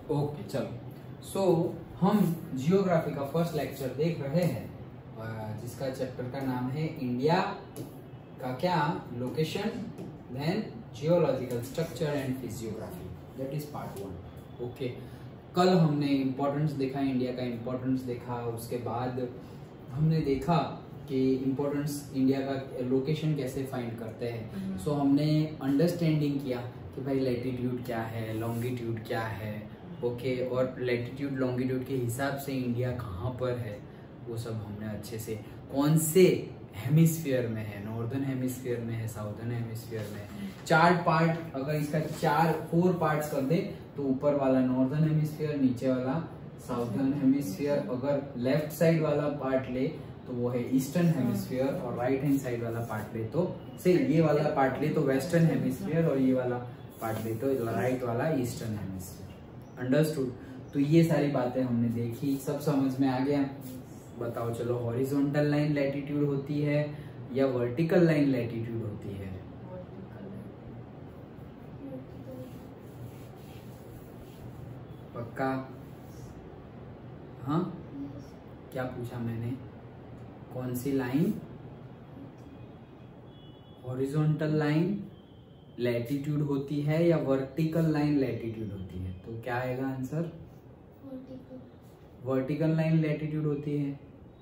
Okay चलो। सो हम geography का फर्स्ट लेक्चर देख रहे हैं जिसका चैप्टर का नाम है इंडिया का क्या location, then geological structure and physiography, that is part 1। Okay, कल हमने इम्पोर्टेंस देखा, इंडिया का इम्पोर्टेंस देखा, उसके बाद हमने देखा कि इम्पोर्टेंस इंडिया का लोकेशन कैसे फाइंड करते हैं। सो हमने अंडरस्टैंडिंग किया कि भाई लैटिट्यूड क्या है, लॉन्गिट्यूड क्या है, ओके, और लैटिट्यूड लॉन्गिट्यूड के हिसाब से इंडिया कहाँ पर है वो सब हमने अच्छे से, कौन से हेमिस्फीयर में है, नॉर्दर्न हेमिस्फीयर में है, साउदर्न हेमिस्फीयर में है। 4 पार्ट, अगर इसका 4 पार्ट्स कर दे तो ऊपर वाला नॉर्दर्न हेमिस्फीयर, नीचे वाला साउदर्न हेमिस्फीयर, अगर लेफ्ट साइड वाला पार्ट ले तो वो है ईस्टर्न हेमिस्फीयर, और राइट हैंड साइड वाला पार्ट ले तो से ये वाला पार्ट ले तो वेस्टर्न हेमिस्फीयर, और ये वाला पार्ट ले तो राइट वाला ईस्टर्न हेमिस्फीयर। अंडरस्टूड? तो ये सारी बातें हमने देखी, सब समझ में आ गया। बताओ चलो, हॉरिजॉन्टल लाइन लैटिट्यूड होती है या वर्टिकल लाइन लैटिट्यूड होती है? पक्का? हाँ, क्या पूछा मैंने? कौन सी लाइन? हॉरिजॉन्टल लाइन लैटिट्यूड होती है या वर्टिकल लाइन लैटिट्यूड होती है? तो क्या आएगा आंसर? वर्टिकल लाइन लैटिट्यूड होती है।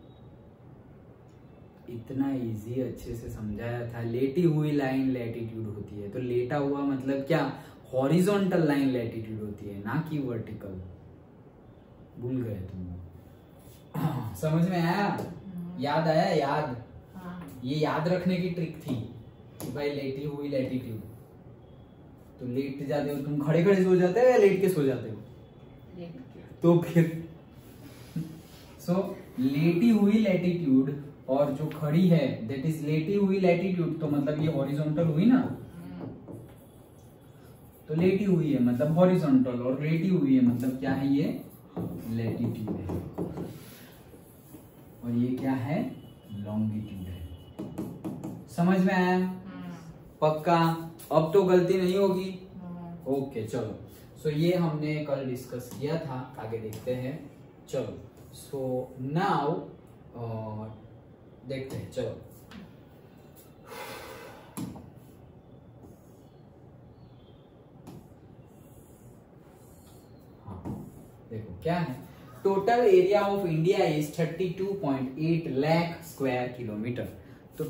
इतना इजी, अच्छे से समझाया था। लेटी हुई लाइन लैटिट्यूड होती है, तो लेटा हुआ मतलब क्या? हॉरिजॉन्टल लाइन लैटिट्यूड होती है, ना कि वर्टिकल। भूल गए तुम? समझ में आया? याद आया? याद? ये याद रखने की ट्रिक थी कि भाई लेटी हुई लैटिट्यूड। तो लेट जाते हो तुम, खड़े खड़े सो जाते हो या लेट के सो जाते हो? तो फिर लेटी हुई लैटिट्यूड और जो खड़ी है दैट इज लेटी हुई लैटिट्यूड, तो मतलब ये हॉरिजॉन्टल हुई ना। तो लेटी हुई है मतलब हॉरिजॉन्टल, और लेटी हुई है मतलब क्या है? ये लैटिट्यूड है, और ये क्या है? लॉन्गिट्यूड है। समझ में आया? पक्का? अब तो गलती नहीं होगी। ओके चलो। सो ये हमने कल डिस्कस किया था, आगे देखते हैं। चलो, सो नाउ देखते हैं। चलो, हाँ देखो क्या है। Total area of India is 32.8 lakh square kilometre. तो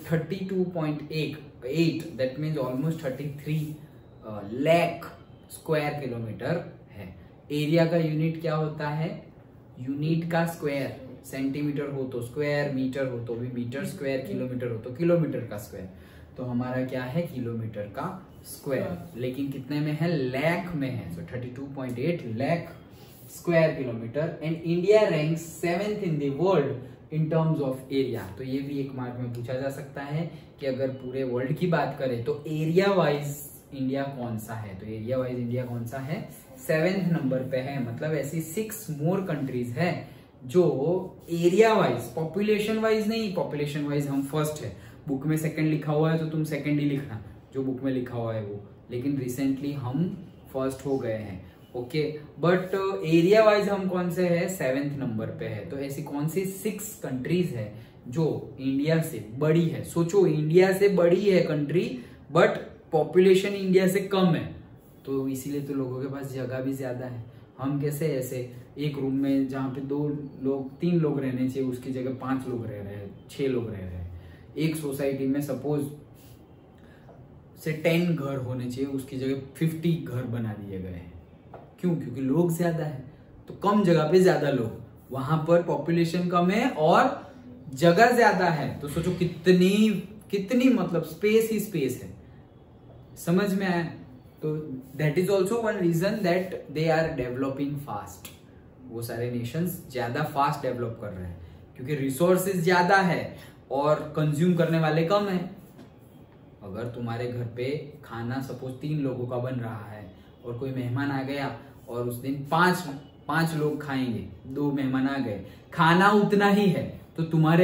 32.8 that means almost 33 lakh square kilometre है। एरिया का यूनिट क्या होता है? यूनिट का स्क्वायर, सेंटीमीटर हो तो स्क्वायर, मीटर हो तो भी मीटर स्क्वायर, किलोमीटर हो तो किलोमीटर का स्क्वायर। तो हमारा क्या है? किलोमीटर का स्क्वायर। लेकिन कितने में है? लाख में है। So 32.8 lakh square kilometre. And India ranks 7th in the world in terms of area. तो ये भी एक मार्क में पूछा जा सकता है कि अगर पूरे वर्ल्ड की बात करें तो एरिया वाइज इंडिया कौन सा है? तो एरिया वाइज इंडिया कौन सा है? 7th नंबर पे है। मतलब ऐसी 6 मोर कंट्रीज है जो एरिया वाइज, पॉपुलेशन वाइज नहीं, पॉपुलेशन वाइज हम फर्स्ट है। बुक में सेकंड लिखा हुआ है तो तुम सेकंड ही लिखना जो बुक में लिखा हुआ है वो, लेकिन रिसेंटली हम फर्स्ट हो गए हैं। ओके, बट एरिया वाइज हम कौन से है? 7th नंबर पे है। तो ऐसी कौन सी 6 कंट्रीज है जो इंडिया से बड़ी है? सोचो, इंडिया से बड़ी है कंट्री बट पॉपुलेशन इंडिया से कम है, तो इसीलिए तो लोगों के पास जगह भी ज्यादा है। हम कैसे ऐसे एक रूम में जहाँ पे 2 लोग 3 लोग रहने चाहिए उसकी जगह 5 लोग रह रहे हैं, 6 लोग रह रहे हैं। एक सोसाइटी में सपोज से 10 घर होने चाहिए उसकी जगह 50 घर बना दिए गए हैं। क्यों? क्योंकि लोग ज्यादा है, तो कम जगह पे ज्यादा लोग, वहां पर पॉपुलेशन कम है और जगह ज्यादा है। तो सोचो कितनी मतलब स्पेस ही स्पेस है। समझ में आया? तो that is also one reason that they are developing fast. वो सारे नेशंस ज्यादा फास्ट डेवलप कर रहे हैं क्योंकि रिसोर्सेज ज्यादा है और कंज्यूम करने वाले कम है। अगर तुम्हारे घर पे खाना सपोज 3 लोगों का बन रहा है और कोई मेहमान आ गया और उस दिन 5 लोग खाएंगे, 2 मेहमान आ गए, खाना उतना ही है, तो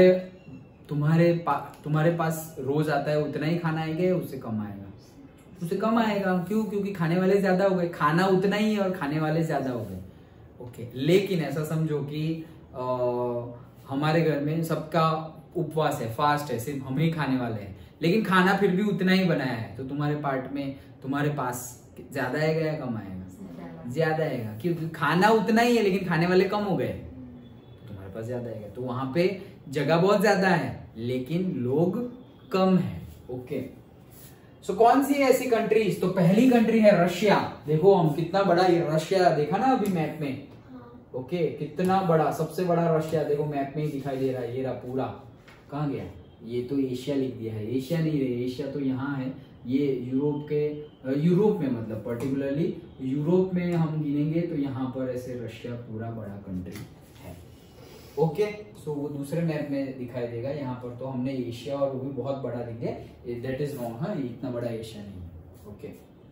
तुम्हारे पास रोज आता है उतना ही खाना आएगा, उससे कम आएगा? उससे कम आएगा। क्यों? क्योंकि खाने वाले ज्यादा हो गए, खाना उतना ही है और खाने वाले ज्यादा हो गए। ओके, लेकिन ऐसा समझो कि हमारे घर में सबका उपवास है, फास्ट है, सिर्फ हम ही खाने वाले हैं, लेकिन खाना फिर भी उतना ही बनाया है, तो तुम्हारे पार्ट में तुम्हारे पास ज्यादा आएगा या कम आएगा? ज्यादा आएगा, क्योंकि खाना उतना ही है लेकिन खाने वाले कम हो गए, तो तुम्हारे पास ज्यादा आएगा। तो वहां पे जगह बहुत ज्यादा है लेकिन लोग कम है। ओके, सो कौन सी है ऐसी कंट्रीज? तो पहली कंट्री है रशिया। देखो हम कितना बड़ा ये रशिया देखा ना अभी मैप में। ओके, कितना बड़ा, सबसे बड़ा रशिया देखो मैप में ही दिखाई दे रहा है। ये रहा पूरा, कहाँ गया? ये तो एशिया लिख दिया है, एशिया नहीं रहे, एशिया तो यहाँ है। ये यूरोप में, मतलब पर्टिकुलरली यूरोप में हम गिनेंगे तो यहाँ पर ऐसे रशिया पूरा बड़ा कंट्री है। ओके, सो वो दूसरे मैप में दिखाई देगा। यहाँ पर तो हमने एशिया और वो भी बहुत बड़ा लिख दिया, दैट इज रॉन्ग। हाँ, इतना बड़ा एशिया नहीं है। ओके,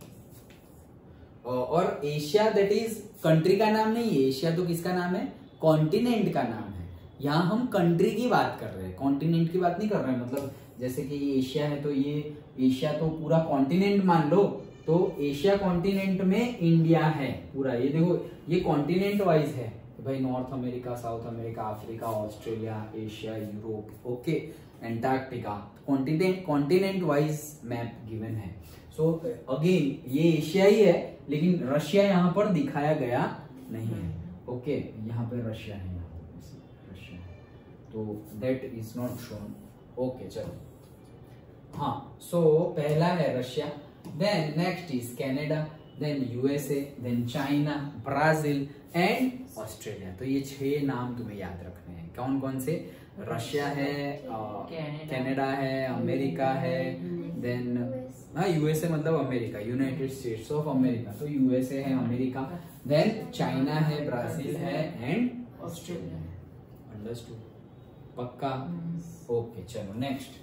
और एशिया दैट इज कंट्री का नाम नहीं है, एशिया तो किसका नाम है? कॉन्टिनेंट का नाम है। यहाँ हम कंट्री की बात कर रहे हैं, कॉन्टिनेंट की बात नहीं कर रहे हैं। मतलब जैसे कि ये एशिया है तो ये एशिया तो पूरा कॉन्टिनेंट मान लो, तो एशिया कॉन्टिनेंट में इंडिया है पूरा। ये देखो ये कॉन्टिनेंट वाइज है भाई, North America, South America, Africa, Australia, Asia, Europe, okay, Antarctica, continent wise map given है। सो अगेन ये एशिया ही है लेकिन रशिया यहाँ पर दिखाया गया नहीं है। ओके, यहाँ पे रशिया है, रशिया है, तो that is not shown. Okay, चलो, हाँ, सो पहला है Russia, then next is Canada, then USA, then China, Brazil and Australia. तो ये 6 नाम तुम्हें याद रखने हैं। कौन कौन से? रशिया है, कनाडा है, अमेरिका है, देन हाँ यूएसए मतलब America, United States of America, तो यूएसए है, अमेरिका, देन चाइना है, ब्राजील है एंड ऑस्ट्रेलिया है। अंडरस्टूड? पक्का? ओके, चलो next.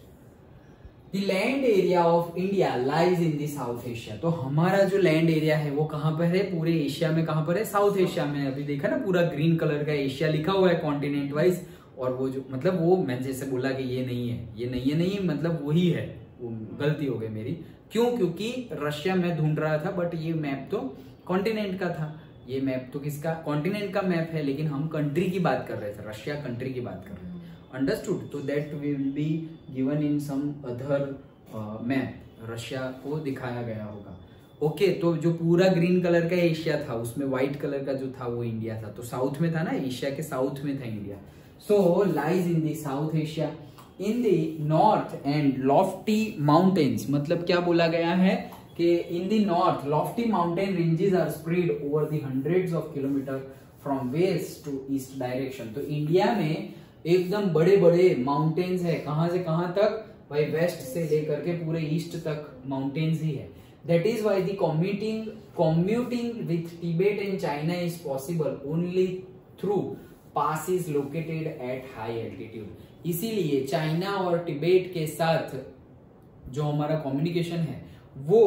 The land area of India lies in the South Asia. तो हमारा जो लैंड एरिया है वो कहाँ पर है? पूरे एशिया में। कहाँ पर है? साउथ एशिया में। अभी देखा ना पूरा ग्रीन कलर का एशिया लिखा हुआ है कॉन्टिनेंट वाइज, और वो जो मतलब वो मैं जैसे बोला कि ये नहीं है, ये नहीं है, नहीं मतलब वही है, वो गलती हो गई मेरी। क्यों? क्योंकि रशिया में ढूंढ रहा था बट ये मैप तो कॉन्टिनेंट का था, ये मैप तो किसका? कॉन्टिनेंट का मैप है, लेकिन हम कंट्री की बात कर रहे थे, रशिया कंट्री की बात कर रहे थे। अंडरस्टूड? तो that will be given in some other map, Russia को दिखाया गया होगा। ओके, तो जो पूरा ग्रीन कलर का एशिया था उसमें व्हाइट कलर का जो था वो इंडिया था, तो साउथ में था ना, एशिया के साउथ में था India. So lies in the South Asia in the north and lofty mountains. मतलब क्या बोला गया है कि in the north lofty mountain ranges are spread over the hundreds of kilometre from west to east direction. तो India में एकदम बड़े बड़े माउंटेन्स है, कहां से कहां तक भाई? वेस्ट से लेकर के पूरे ईस्ट तक माउंटेन्स ही है। That is why the commuting with Tibet and China is possible only through pass is located at high altitude. इसीलिए चाइना और तिब्बत के साथ जो हमारा कम्युनिकेशन है वो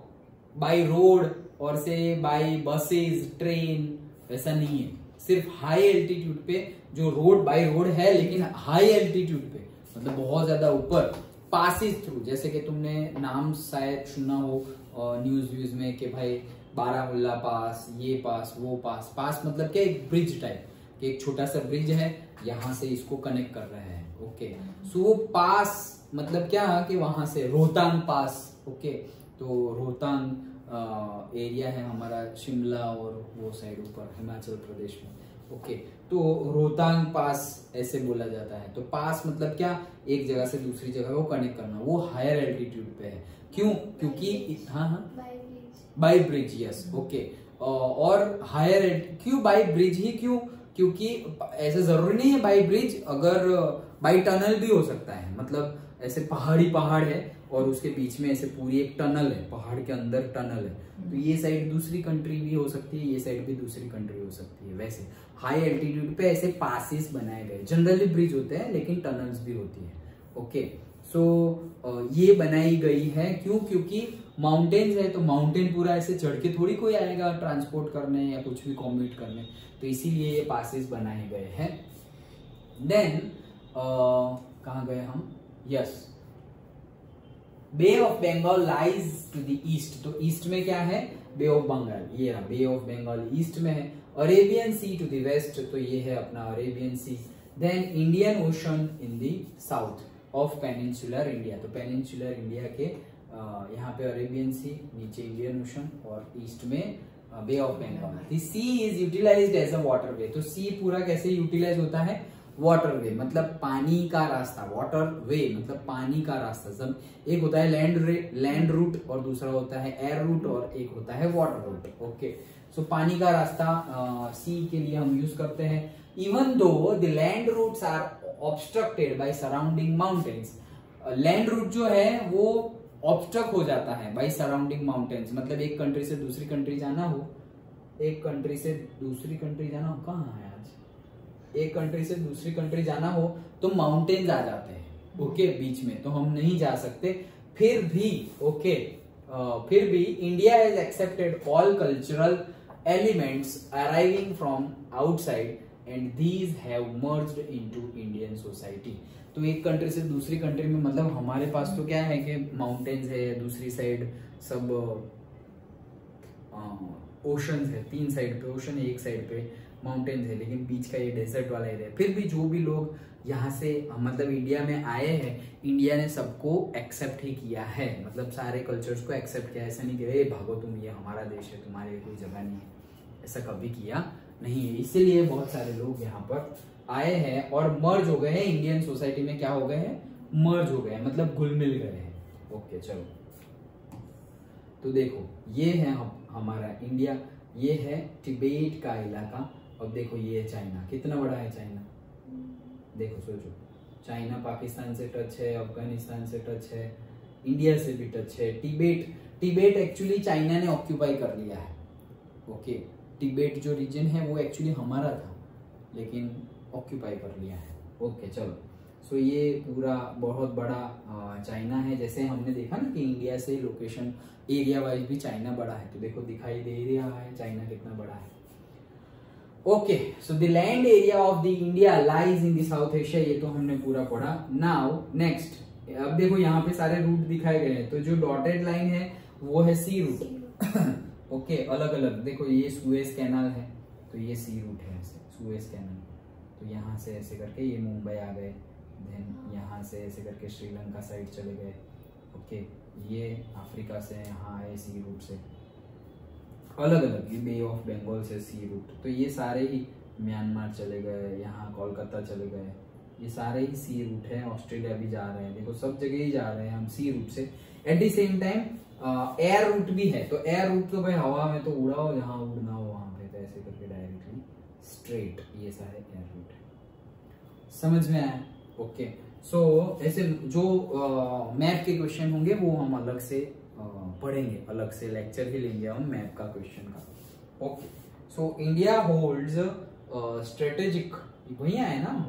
बाय रोड और से बाय बसेस, ट्रेन, ऐसा नहीं है। सिर्फ हाई एल्टीट्यूड पे जो रोड बाय रोड है, लेकिन हाई एल्टीट्यूड पे मतलब बहुत ज्यादा ऊपर, पासिस थ्रू। जैसे कि तुमने नाम शायद सुना हो न्यूज में कि भाई बारामुल्ला पास, ये पास, वो पास। पास मतलब क्या? एक ब्रिज टाइप, कि एक छोटा सा ब्रिज है, यहाँ से इसको कनेक्ट कर रहे हैं। ओके, सो पास मतलब क्या कि वहां से रोहतांग पास। ओके, तो रोहतांग एरिया है हमारा, शिमला और वो साइड ऊपर हिमाचल प्रदेश में। ओके, तो रोहतांग पास ऐसे बोला जाता है। तो पास मतलब क्या? एक जगह से दूसरी जगह को कनेक्ट करना, वो हायर एल्टीट्यूड पे है। क्यों? क्योंकि हाँ बाय ब्रिज, यस। ओके, और हायर क्यों बाय ब्रिज ही? क्यों? क्योंकि ऐसा जरूरी नहीं है बाय ब्रिज, अगर बाय टनल भी हो सकता है। मतलब ऐसे पहाड़ है और उसके बीच में ऐसे पूरी एक टनल है, पहाड़ के अंदर टनल है, तो ये साइड दूसरी कंट्री भी हो सकती है, ये साइड भी दूसरी कंट्री हो सकती है। वैसे हाई एल्टीट्यूड पे ऐसे पासेस बनाए गए, जनरली ब्रिज होते हैं लेकिन टनल्स भी होती है। ओके, सो ये बनाई गई है क्यों? क्योंकि माउंटेन्स है, तो माउंटेन पूरा ऐसे चढ़ के थोड़ी कोई आएगा ट्रांसपोर्ट करने या कुछ भी कॉम्यूट करने, तो इसीलिए ये पासेस बनाए गए हैं। देन कहाँ गए हम? Yes, bay of Bengal lies to the east. तो ईस्ट में क्या है? बे ऑफ बंगाल, ये रहा बे ऑफ बंगाल ईस्ट में है, Arabian sea to the west, तो ये है अपना Arabian sea, then Indian ocean in the south of peninsular India, तो पेनिनसुलर इंडिया के यहाँ पे अरेबियन सी, नीचे इंडियन ओशन और ईस्ट में bay of Bengal. The sea is utilised as a water way, तो सी पूरा कैसे यूटिलाइज होता है, वाटर वे मतलब पानी का रास्ता, वाटर वे मतलब पानी का रास्ता। सब एक होता है लैंड रूट और दूसरा होता है एयर रूट और एक होता है वाटर रूट। ओके, सो पानी का रास्ता सी के लिए हम यूज करते हैं। Even though the land routes are obstructed by surrounding mountains, land route जो है वो ऑब्स्ट्रक हो जाता है बाय सराउंडिंग माउंटेन्स, मतलब एक कंट्री से दूसरी कंट्री जाना हो, एक कंट्री से दूसरी कंट्री जाना हो, कहाँ है आज, एक कंट्री से दूसरी कंट्री जाना हो तो माउंटेन्स आ जाते हैं ओके बीच में, तो हम नहीं जा सकते। फिर भी ओके फिर भी India has accepted all cultural elements arriving from outside and these have merged into Indian society. तो एक कंट्री से दूसरी कंट्री में मतलब हमारे पास तो क्या है कि माउंटेन्स है, दूसरी साइड सब ओशंस है, तीन साइड पे ओशन है, एक साइड पे माउंटेन्स है, लेकिन बीच का ये डेजर्ट वाला एरिया है। फिर भी जो भी लोग यहाँ से मतलब इंडिया में आए हैं, इंडिया ने सबको एक्सेप्ट ही किया है, मतलब सारे कल्चर्स को एक्सेप्ट किया। ऐसा नहीं कि ए भागो तुम, ये हमारा देश है, तुम्हारे लिए कोई जगह नहीं है, ऐसा कभी किया नहीं है। इसीलिए बहुत सारे लोग यहाँ पर आए हैं और मर्ज हो गए हैं इंडियन सोसाइटी में, क्या हो गए हैं, मर्ज हो गए हैं, मतलब घुल मिल गए हैं। ओके चलो, तो देखो ये है हमारा इंडिया, ये है तिब्बत का इलाका। अब देखो ये है चाइना, कितना बड़ा है चाइना, देखो सोचो, चाइना पाकिस्तान से टच है, अफगानिस्तान से टच है, इंडिया से भी टच है। तिब्बत एक्चुअली चाइना ने ऑक्यूपाई कर लिया है। ओके, तिब्बत जो रीजन है वो एक्चुअली हमारा था, लेकिन ऑक्यूपाई कर लिया है। ओके चलो, सो ये पूरा बहुत बड़ा चाइना है। जैसे हमने देखा ना कि इंडिया से लोकेशन एरिया वाइज भी चाइना बड़ा है, तो देखो दिखाई दे रहा है चाइना कितना बड़ा है। Okay, so the land area of the India lies in the South Asia, ये तो हमने पूरा पढ़ा। नाउ नेक्स्ट, अब देखो यहाँ पे सारे रूट दिखाए गए हैं, तो जो डॉटेड लाइन है वो है सी रूट। ओके, अलग अलग देखो, ये सुएज कैनाल है, तो ये सी रूट है, ऐसे सुएज कैनाल, तो यहाँ से ऐसे करके ये मुंबई आ गए, देन यहाँ से ऐसे करके श्रीलंका साइड चले गए। ओके, ये अफ्रीका से यहाँ आए सी रूट से, अलग अलग, ये बे ऑफ बंगाल से सी रूट, तो ये सारे ही म्यांमार चले गए, यहाँ कोलकाता चले गए, ये सारे ही सी रूट है। ऑस्ट्रेलिया भी जा रहे हैं, देखो सब जगह ही जा रहे हैं हम सी रूट से। At the same time air route भी है, तो एयर रूट तो भाई हवा में तो उड़ाओ, जहाँ उड़ना हो वहां पे, तो ऐसे करके डायरेक्टली स्ट्रेट, ये सारे एयर रूट है। समझ में आया? ओके, सो ऐसे जो मैप के क्वेश्चन होंगे वो हम अलग से पढ़ेंगे, अलग से लेक्चर ही लेंगे हम मैप का क्वेश्चन का। Okay, so India holds strategic, भैया है ना,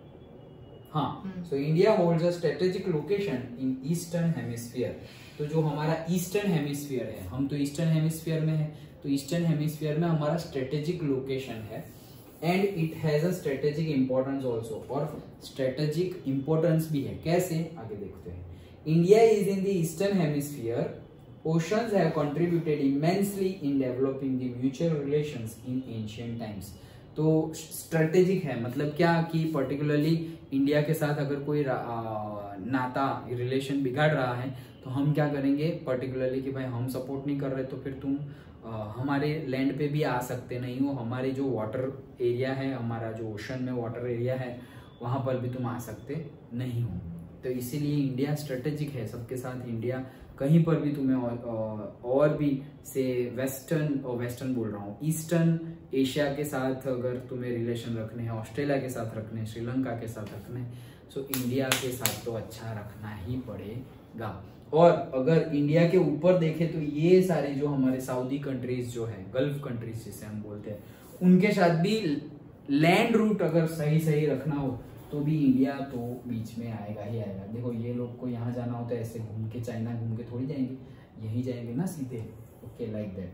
हाँ, so India holds a strategic location in eastern hemisphere. तो जो हमारा ईस्टर्न हेमिस्फीयर है, हम तो ईस्टर्न हेमिस्फीयर में है, तो ईस्टर्न हेमिस्फीयर में हमारा स्ट्रेटेजिक लोकेशन है, and it has a strategic importance also, और स्ट्रेटेजिक इंपॉर्टेंस भी है। कैसे, आगे देखते हैं। India is in the eastern hemisphere, oceans have contributed immensely in developing the mutual relations in ancient times। तो स्ट्रेटेजिक है मतलब क्या कि पर्टिकुलरली इंडिया के साथ अगर कोई नाता रिलेशन बिगाड़ रहा है तो हम क्या करेंगे पर्टिकुलरली कि भाई हम सपोर्ट नहीं कर रहे, तो फिर तुम हमारे लैंड पे भी आ सकते नहीं हो, हमारे जो वाटर एरिया है, हमारा जो ओशन में वाटर एरिया है वहां पर भी तुम आ सकते नहीं हो। तो इसीलिए इंडिया स्ट्रेटेजिक है सबके साथ। इंडिया कहीं पर भी तुम्हें और भी से वेस्टर्न बोल रहा हूँ, ईस्टर्न एशिया के साथ अगर तुम्हें रिलेशन रखने हैं, ऑस्ट्रेलिया के साथ रखने हैं, श्रीलंका के साथ रखने हैं, सो इंडिया के साथ तो अच्छा रखना ही पड़ेगा। और अगर इंडिया के ऊपर देखें तो ये सारे जो हमारे सऊदी कंट्रीज जो है, गल्फ कंट्रीज जिसे हम बोलते हैं, उनके साथ भी लैंड रूट अगर सही रखना हो तो भी इंडिया तो बीच में आएगा ही आएगा। देखो ये लोग को यहाँ जाना होता है, ऐसे घूम के चाइना घूम के थोड़ी जाएंगे, यहीं जाएंगे ना सीधे। Okay, like that.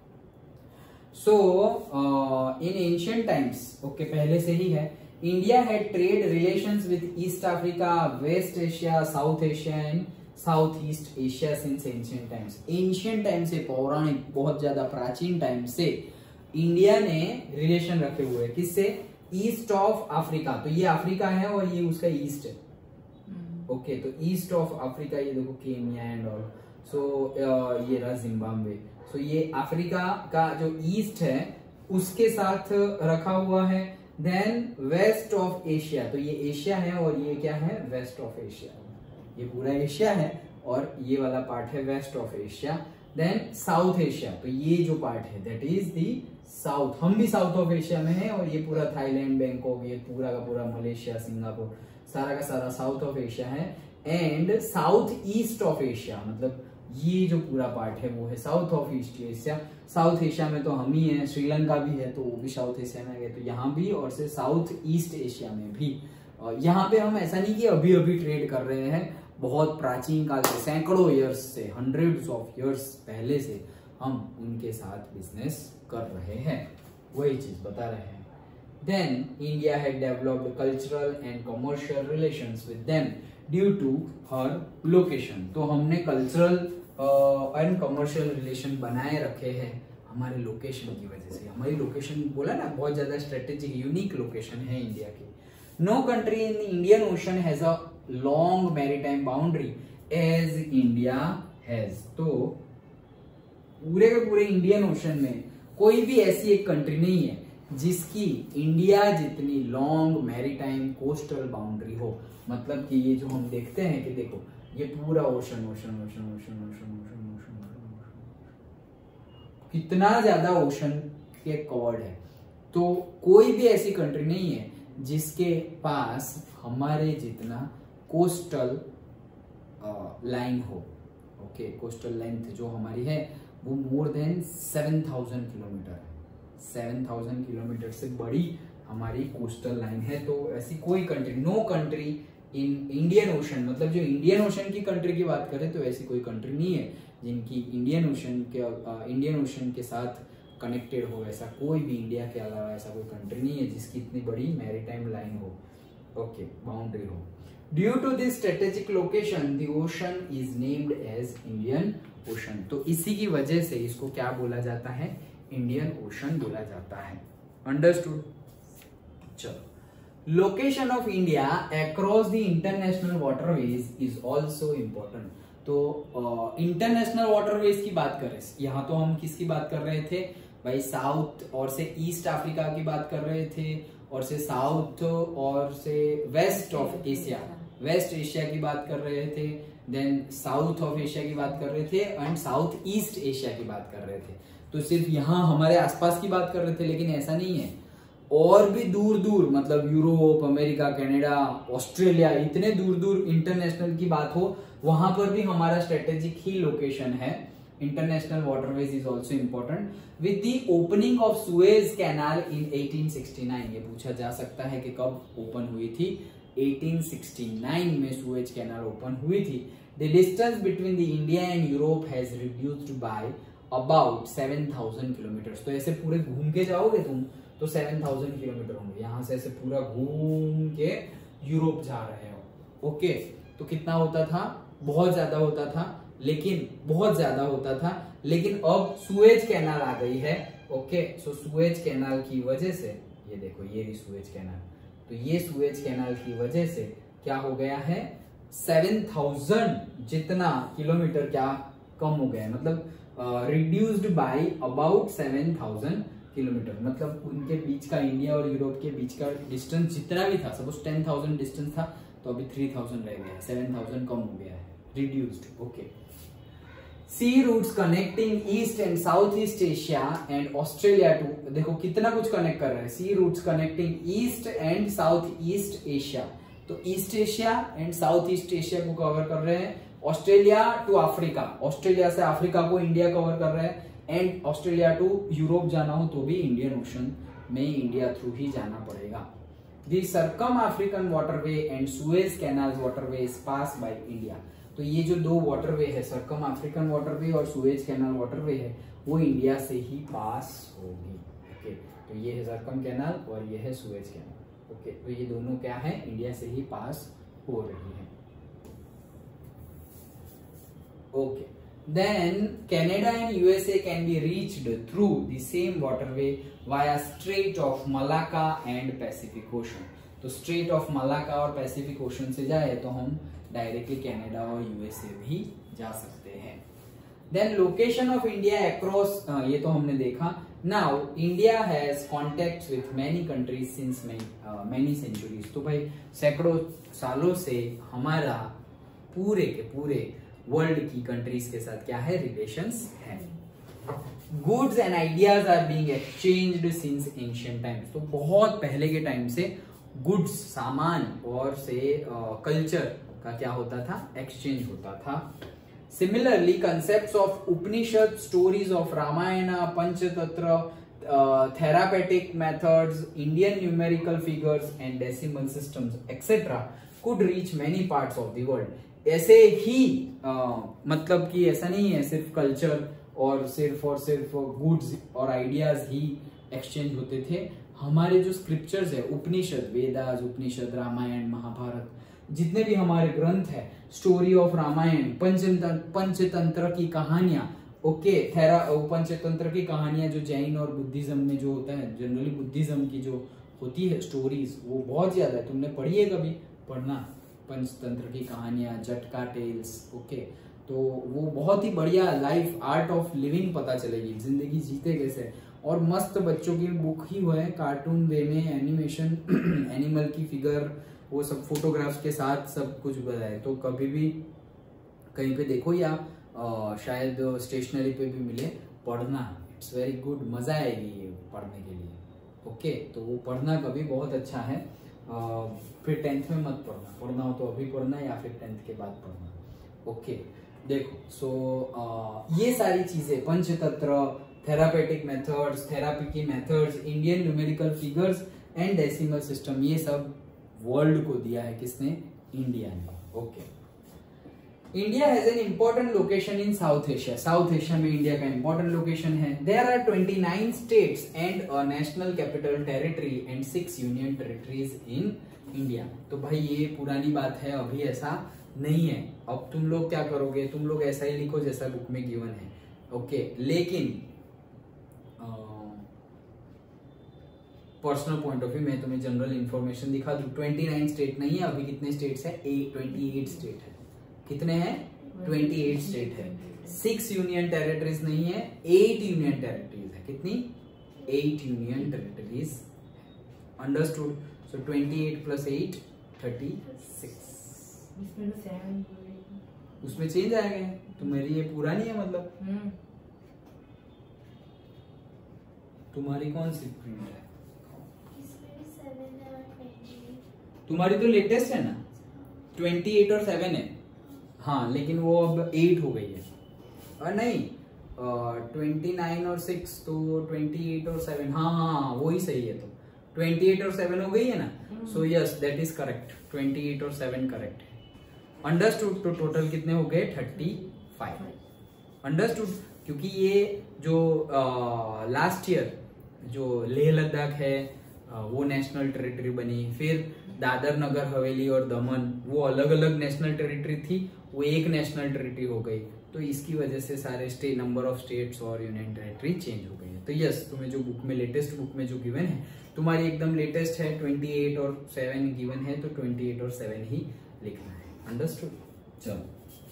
So in ancient times, okay पहले से ही है, India had trade relations with East Africa, West Asia, south Asia and south east Asia since ancient times. Ancient time से, पौराणिक, बहुत ज्यादा प्राचीन टाइम से इंडिया ने रिलेशन रखे हुए हैं किससे? East of Africa. तो ये अफ्रीका है और ये उसका ईस्ट है। ओके, तो ईस्ट ऑफ अफ्रीका, ये देखो केन्या एंड ऑल, सो ये रहा जिम्बाब्वे। सो ये अफ्रीका का जो ईस्ट है उसके साथ रखा हुआ है। देन वेस्ट ऑफ एशिया, तो ये एशिया है और ये क्या है? West of Asia. ये पूरा एशिया है और ये वाला पार्ट है west of Asia. Then South Asia, तो ये जो पार्ट है दैट इज दी साउथ। हम भी साउथ ऑफ एशिया में हैं और ये पूरा थाईलैंड, बैंकॉक, ये पूरा का पूरा मलेशिया, सिंगापुर, सारा का सारा साउथ ऑफ एशिया है। And south east of Asia, मतलब ये जो पूरा पार्ट है वो है south of east Asia. South Asia में तो हम ही हैं, श्रीलंका भी है तो वो भी साउथ एशिया में गए, तो यहाँ भी, और से साउथ ईस्ट एशिया में भी। यहाँ पे हम ऐसा नहीं कि अभी अभी ट्रेड कर रहे हैं, बहुत प्राचीन काल से, सैकड़ों ईयर्स से, हंड्रेड्स ऑफ ईयर्स पहले से हम उनके साथ बिजनेस कर रहे हैं, वही चीज बता रहे हैं। Then India had developed cultural and commercial relations with them due to her location. तो हमने कल्चरल एंड कमर्शियल रिलेशन बनाए रखे हैं हमारे लोकेशन की वजह से। हमारी लोकेशन, बोला ना, बहुत ज्यादा स्ट्रेटेजिक यूनिक लोकेशन है इंडिया की। No country in Indian ocean has a long maritime boundary as India has. तो पूरे के पूरे इंडियन ओशन में कोई भी ऐसी एक कंट्री नहीं है जिसकी इंडिया जितनी लॉन्ग मैरीटाइम कोस्टल बाउंड्री हो। मतलब कि ये जो हम देखते हैं कि देखो ये पूरा ocean ocean ocean ocean ocean ocean ocean, कितना ज्यादा ओशन के कवर्ड है। तो कोई भी ऐसी कंट्री नहीं है जिसके पास हमारे जितना कोस्टल लाइन हो। ओके, कोस्टल लेंथ जो हमारी है वो मोर देन 7000 किलोमीटर है। 7000 किलोमीटर से बड़ी हमारी कोस्टल लाइन है। तो ऐसी कोई country, no country in Indian ocean, मतलब जो इंडियन ओशन की कंट्री की बात करें तो ऐसी कोई कंट्री नहीं है जिनकी इंडियन ओशन के साथ कनेक्टेड हो। ऐसा कोई भी इंडिया के अलावा ऐसा कोई कंट्री नहीं है जिसकी इतनी बड़ी मैरीटाइम लाइन हो, ओके, बाउंड्री हो। Due to this strategic location the ocean is named as Indian ocean. तो इसी की वजह से इसको क्या बोला जाता है? इंडियन ओशन बोला जाता है। अंडरस्टूड? चलो, location of India across the international waterways is also important. तो इंटरनेशनल वाटरवेज की बात करें, यहाँ तो हम किसकी बात कर रहे थे भाई? साउथ और से ईस्ट अफ्रीका की बात कर रहे थे, और से साउथ और से west of Asia, west Asia की बात कर रहे थे। देन साउथ ऑफ एशिया की बात कर रहे थे एंड साउथ ईस्ट एशिया की बात कर रहे थे। तो सिर्फ यहाँ हमारे आसपास की बात कर रहे थे, लेकिन ऐसा नहीं है, और भी दूर दूर, मतलब यूरोप, अमेरिका, कनाडा, ऑस्ट्रेलिया, इतने दूर दूर इंटरनेशनल की बात हो वहां पर भी हमारा स्ट्रेटेजिक ही लोकेशन है। International waterways is also important. With the opening of Suez canal in 1869, ये पूछा जा सकता है कि कब ओपन हुई थी? 1869 में सुएज कैनाल ओपन हुई थी। The distance between the India and Europe has reduced by about 7000 kilometre. तो ऐसे पूरे घूम के जाओगे तुम तो 7000 किलोमीटर होंगे। यहां से ऐसे पूरा घूम के यूरोप जा रहे हो। ओके, तो कितना होता था? बहुत ज्यादा होता था, लेकिन बहुत ज्यादा होता था, लेकिन अब सुएज कैनाल आ गई है। ओके, सो सुएज कैनाल की वजह से, ये देखो ये भी सुएज कैनाल, तो ये सुएज कैनाल की वजह से क्या हो गया है? 7000 जितना किलोमीटर क्या कम हो गया है, मतलब रिड्यूस्ड बाय अबाउट 7000 किलोमीटर। मतलब उनके बीच का, इंडिया और यूरोप के बीच का डिस्टेंस जितना भी था, सपोज 10,000 डिस्टेंस था तो अभी 3000 रह गया है, 7000 कम हो गया है, reduced. Okay, sea routes connecting east and south east Asia and Australia too, देखो कितना कुछ कनेक्ट कर रहा है। Sea routes connecting east and south east Asia, तो east Asia and south east Asia को कवर कर रहे हैं। ऑस्ट्रेलिया टू अफ्रीका, ऑस्ट्रेलिया से अफ्रीका को इंडिया कवर कर रहा है। एंड ऑस्ट्रेलिया टू यूरोप जाना हो तो भी इंडियन ओशन में इंडिया थ्रू ही जाना पड़ेगा। The circum African waterway and Suez canal waterway pass by India. तो ये जो दो वाटरवे है, सर्कम अफ्रीकन वाटरवे और सुएज कैनाल वाटरवे है, वो इंडिया से ही पास होगी। ओके, तो ये है सर्कम कैनाल और ये है सुएज कैनाल। ओके, तो ये दोनों क्या है? इंडिया से ही पास हो रही है। Okay. Then Canada and USA can be reached through the same waterway via Strait of Malacca and Pacific Ocean. तो स्ट्रेट ऑफ मलाका और पैसिफिक ओशन से जाए तो हम डायरेक्टली कनाडा और यूएसए भी जा सकते हैं. Then location of India across, ये तो हमने देखा. Now India has contact with many countries since many centuries. तो भाई सैकड़ों सालों से हमारा पूरे के पूरे वर्ल्ड की कंट्रीज के साथ क्या है, रिलेशंस है. Goods and ideas are being exchanged since ancient times. तो बहुत पहले के टाइम से गुड्स, सामान और से कल्चर का क्या होता था, एक्सचेंज होता था. Similarly concepts of Upanishad, stories of Ramayana, Panchatantra, therapeutic methods, Indian numerical figures and decimal systems etcetera could reach many parts of the world. ऐसे ही मतलब कि ऐसा नहीं है सिर्फ कल्चर और सिर्फ गुड्स और आइडियाज ही एक्सचेंज होते थे. हमारे जो स्क्रिप्चर्स है, उपनिषद, वेदास, उपनिषद, रामायण, महाभारत, जितने भी हमारे ग्रंथ है, स्टोरी ऑफ रामायण, पंचतंत्र की कहानियां, ओके, पंचतंत्र की कहानियां जो जैन और बुद्धिज्म में जो होता है, जनरली बुद्धिज्म की जो होती है स्टोरीज, वो बहुत ज्यादा है. तुमने पढ़ी है कभी? पढ़ना पंचतंत्र की कहानियां, जटका टेल्स, ओके. तो वो बहुत ही बढ़िया लाइफ, आर्ट ऑफ लिविंग पता चलेगी, जिंदगी जीते कैसे. और मस्त बच्चों की बुक ही हुआ है, कार्टून वे में, एनिमेशन, एनिमल की फिगर, वो सब फोटोग्राफ्स के साथ सब कुछ बताए. तो कभी भी कहीं पे देखो या शायद स्टेशनरी पे भी मिले, पढ़ना. इट्स वेरी गुड, मजा आएगी ये पढ़ने के लिए. ओके, तो वो पढ़ना कभी बहुत अच्छा है. फिर 10th में मत पढ़ना, पढ़ना हो तो अभी पढ़ना या फिर 10th के बाद पढ़ना. ओके, देखो. सो ये सारी चीजें, पंचतंत्र, थेरापेटिक मेथड्स, थेरापी की methods, Indian numerical figures and decimal system, ये सब वर्ल्ड को दिया है किसने? इंडिया ने. Okay. India has an important location in south Asia. South Asia में इंडिया का इंपॉर्टेंट लोकेशन है. There are 29 states and a national capital territory and 6 union territories in India. तो भाई ये पुरानी बात है, अभी ऐसा नहीं है. अब तुम लोग क्या करोगे, तुम लोग ऐसा ही लिखो जैसा बुक में गिवन है. ओके, लेकिन पर्सनल पॉइंट ऑफ व्यू मैं तुम्हें जनरल इंफॉर्मेशन दिखा दूं. 29 स्टेट नहीं है, अभी कितने स्टेट्स है? 28 स्टेट है. कितने हैं? 28 स्टेट है. 6 यूनियन टेरिटरीज नहीं है, 8 यूनियन टेरिटरीज है. कितनी? 8 यूनियन टेरिटरीज. अंडरस्टूड? सो 28 + 8 36. उसमें चेंज आएगा. तो मेरी ये पूरा नहीं है, मतलब तुम्हारी कौन सी प्रिंट है? तुम्हारी तो लेटेस्ट है ना, 28 और 7 है. हाँ, लेकिन वो अब 8 हो गई है. और नहीं, 29 और 6, तो 28 और 7, हाँ वो ही सही है. तो 28 और 7 हो गई है ना. So yes, that is correct. 28 और 7 करेक्ट है. अंडरस्टूड? तो टोटल कितने हो गए? 35. अंडरस्टूड? क्योंकि ये जो लास्ट ईयर जो लेह लद्दाख है वो नेशनल टेरिटरी बनी, फिर दादर नगर हवेली और दमन वो अलग अलग नेशनल टेरिटरी थी, वो एक नेशनल टेरिटरी हो गई. तो इसकी वजह से सारे नंबर ऑफ स्टेट्स और यूनियन टेरिटरी चेंज हो गई है. तो यस, तुम्हें जो बुक में, लेटेस्ट बुक में जो गिवन है, तुम्हारी एकदम लेटेस्ट है, 28 और 7 गिवन है, तो 28 और 7 ही लिखना है. अंडरस्टूड? चलो.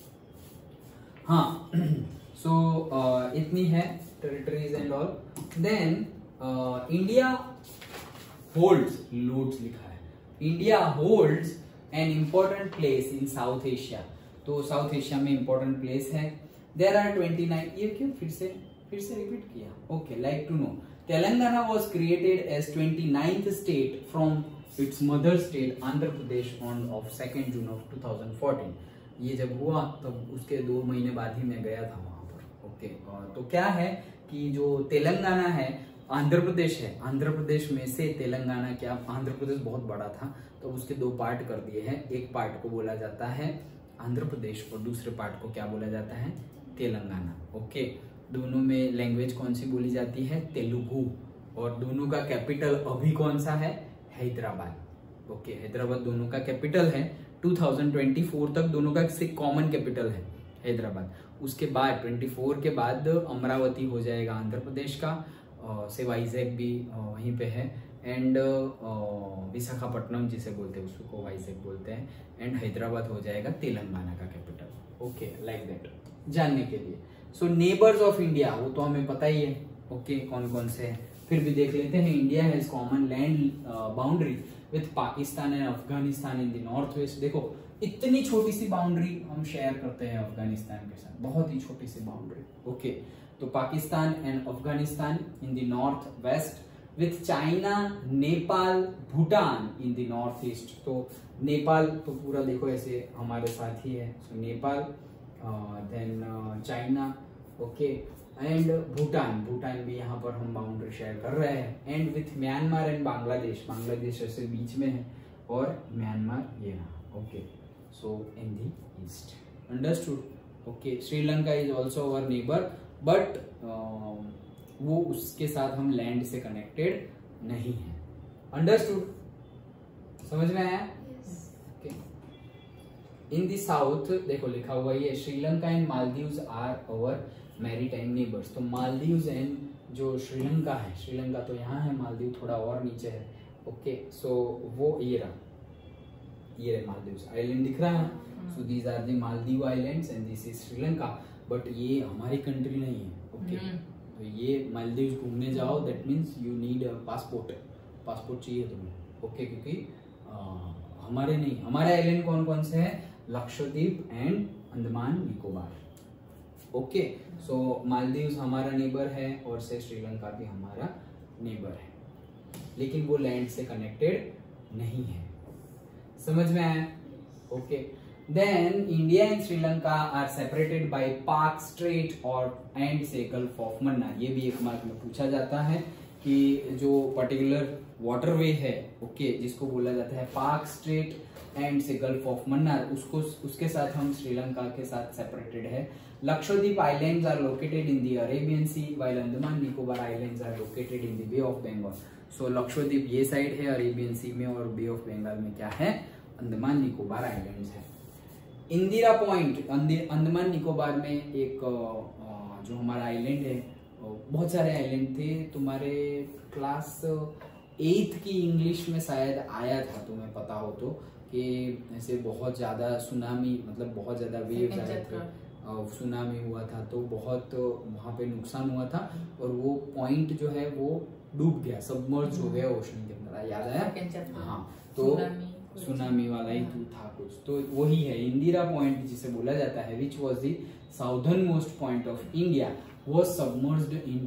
हाँ, सो इतनी है territories and all. Then India holds, loads लिखा है, India holds an important place in south Asia. तो साउथ एशिया में इम्पोर्टेंट प्लेस है. There are 29. ये क्यों फिर से रिपीट किया? Okay, like to know. Telangana was created as 29th state from its mother state Andhra Pradesh on of 2 June 2014. ये जब हुआ तब उसके 2 महीने बाद ही मैं गया था वहां पर. ओके, तो क्या है कि जो तेलंगाना है, आंध्र प्रदेश है, आंध्र प्रदेश में से तेलंगाना, क्या आंध्र प्रदेश बहुत बड़ा था तो उसके 2 पार्ट कर दिए हैं. एक पार्ट को बोला जाता है आंध्र प्रदेश और दूसरे पार्ट को क्या बोला जाता है? तेलंगाना. ओके, दोनों में लैंग्वेज कौन सी बोली जाती है? तेलुगु. और दोनों का कैपिटल अभी कौन सा है? हैदराबाद. ओके, हैदराबाद दोनों का कैपिटल है. 2024 तक दोनों का कॉमन कैपिटल है. हैदराबाद। उसके बाद 24 के बाद अमरावती हो जाएगा आंध्र प्रदेश का, से वाइजैक भी वहीं पे है, एंड विशाखापट्टनम जिसे बोलते हैं उसको वाइजैक बोलते हैं, एंड हैदराबाद हो जाएगा तेलंगाना का कैपिटल। ओके, लाइक दैट जानने के लिए। सो नेबर्स ऑफ इंडिया वो तो हमें पता ही है, ओके कौन कौन से हैं, फिर भी देख लेते हैं। India has common land boundary with Pakistan and Afghanistan in the north west. देखो इतनी छोटी सी बाउंड्री हम शेयर करते हैं अफगानिस्तान के साथ, बहुत ही छोटी सी बाउंड्री। ओके, तो Pakistan and Afghanistan in the north west, with China, Nepal, Bhutan in the north east. तो नेपाल तो पूरा देखो ऐसे हमारे साथ ही है, so Nepal, then China, okay, and Bhutan, Bhutan भी यहाँ पर हम बाउंड्री शेयर कर रहे हैं, and with Myanmar and Bangladesh, Bangladesh ऐसे बीच में है, और म्यांमार ये रहा। Okay, so in the east, understood. Okay, Sri Lanka is also our neighbour, but वो उसके साथ हम लैंड से कनेक्टेड नहीं है, अंडरस्टूड, समझ में आया? ओके, इन दी साउथ देखो लिखा हुआ है Sri Lanka and Maldives are our maritime neighbours. तो मालदीव्स एंड जो श्रीलंका है, श्रीलंका तो यहाँ है, मालदीव थोड़ा और नीचे है। ओके, सो वो ये रहा मालदीव्स आइलैंड दिख रहा है। So these are the Maldive islands and this is Sri Lanka, but ये हमारी कंट्री नहीं है। ओके, तो ये मालदीव घूमने जाओ that means you need passport चाहिए तुम्हें। ओके, क्योंकि हमारे नहीं, हमारे आइलैंड कौन कौन से हैं? Lakshadweep and Andaman Nicobar. Okay, so Maldives हमारा नेबर है और से श्रीलंका भी हमारा नेबर है, लेकिन वो लैंड से कनेक्टेड नहीं है, समझ में आया? Okay, then India and Sri Lanka are separated by Palk strait और एंड से गल्फ ऑफ मन्नार। ये भी एक मार्क में पूछा जाता है कि जो पर्टिकुलर वाटरवे है, ओके, जिसको बोला जाता है पाक स्ट्रेट एंड से गल्फ ऑफ मन्नार, उसके साथ हम श्रीलंका के साथ सेपरेटेड है। Lakshadweep islands are located in the Arabian sea, while Andaman Nicobar islands are located in the bay of Bengal. So Lakshadweep ये साइड है अरेबियन सी में, और बे ऑफ बंगाल में क्या है? अंडमान निकोबार आइलैंड्स है। इंदिरा पॉइंट, अंडमान निकोबार में एक जो हमारा आइलैंड है, बहुत सारे आइलैंड थे, तुम्हारे क्लास 8th की इंग्लिश में शायद आया था, तुम्हें पता हो तो, कि ऐसे बहुत ज्यादा सुनामी, मतलब बहुत ज्यादा वेव्स आए थे, सुनामी हुआ था, तो बहुत वहां पे नुकसान हुआ था, और वो पॉइंट जो है वो डूब गया, सबमर्ज हो गया ओशन के अंदर, याद आया? हाँ, तो सुनामी वाला ही था कुछ, तो वही है इंदिरा पॉइंट जिसे बोला जाता है, which was the southernmost point of India, was submerged in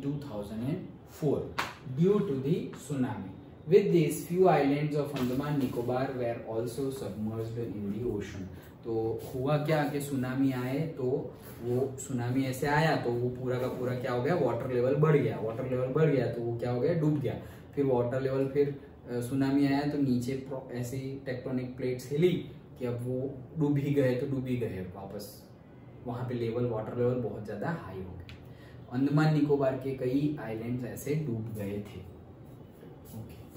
2004 due to the tsunami. With this, few islands of Andaman Nicobar were also submerged in the ocean. तो हुआ क्या कि सुनामी आए, तो वो सुनामी ऐसे आया तो वो पूरा का पूरा क्या हो गया? वाटर लेवल बढ़ गया, वाटर लेवल बढ़ गया तो वो क्या हो गया? डूब गया। फिर वाटर लेवल, फिर सुनामी आया तो नीचे ऐसी टेक्टोनिक प्लेट्स हिली कि अब वो डूब ही गए, तो डूब ही गए वापस, वहां पे लेवल, वाटर लेवल बहुत ज्यादा हाई हो गया। अंडमान निकोबार के कई आइलैंड्स ऐसे डूब गए थे। ओके,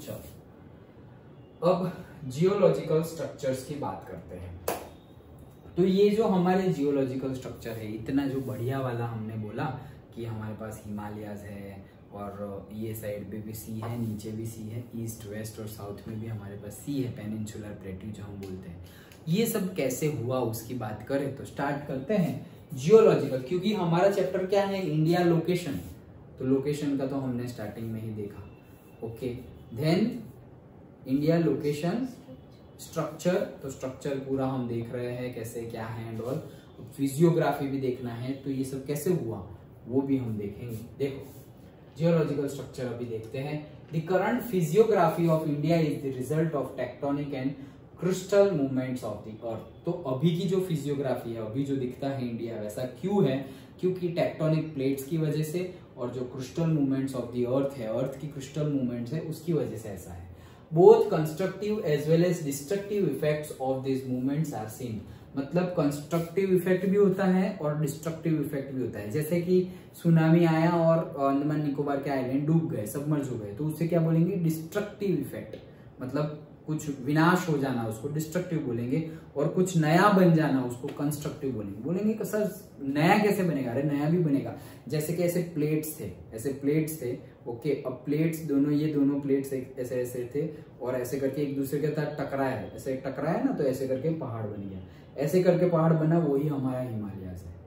चलो अब जियोलॉजिकल स्ट्रक्चर्स की बात करते हैं। तो ये जो हमारे जियोलॉजिकल स्ट्रक्चर है, इतना जो बढ़िया वाला हमने बोला कि हमारे पास हिमालयाज है, और ये साइड पे भी सी है, नीचे भी सी है, ईस्ट वेस्ट और साउथ में भी हमारे पास सी है, पेनिनसुलर प्लेट्यू जो हम बोलते हैं। ये सब कैसे हुआ उसकी बात करें तो स्टार्ट करते हैं जियोलॉजिकल, क्योंकि हमारा चैप्टर क्या है? इंडिया लोकेशन, तो लोकेशन का तो हमने स्टार्टिंग में ही देखा। Okay, then India location structure, तो स्ट्रक्चर पूरा हम देख रहे हैं कैसे क्या है एंड ऑल। फिजियोग्राफी भी देखना है, तो ये सब कैसे हुआ वो भी हम देखेंगे। देखो जियोलॉजिकल स्ट्रक्चर अभी देखते हैं। The current physiography of India is the result of tectonic and crustal movements of the earth. तो अभी की जो फिजियोग्राफी है, अभी जो दिखता है इंडिया वैसा क्यों है? क्योंकि टेक्टोनिक प्लेट्स की वजह से, और जो crustal movements of the earth है, अर्थ की क्रिस्टल मूवमेंट्स है, उसकी वजह से ऐसा है। Both constructive as well as destructive effects of this movements are seen. मतलब कंस्ट्रक्टिव इफेक्ट भी होता है और डिस्ट्रक्टिव इफेक्ट भी होता है। जैसे कि सुनामी आया और अंडमान निकोबार के आइलैंड डूब गए, सबमर्ज हो गए, तो उससे क्या बोलेंगे? डिस्ट्रक्टिव इफेक्ट, मतलब कुछ विनाश हो जाना उसको डिस्ट्रक्टिव बोलेंगे, और कुछ नया बन जाना उसको कंस्ट्रक्टिव बोलेंगे। बोलेंगे कि सर नया कैसे बनेगा? अरे नया भी बनेगा। जैसे कि ऐसे प्लेट्स थे, ओके। अब प्लेट्स दोनों, ये दोनों प्लेट्स ऐसे ऐसे थे और ऐसे करके एक दूसरे के साथ टकराया है, ऐसे टकराया ना, तो ऐसे करके पहाड़ बन गया। ऐसे करके पहाड़ बना, वही हमारा हिमालयास है,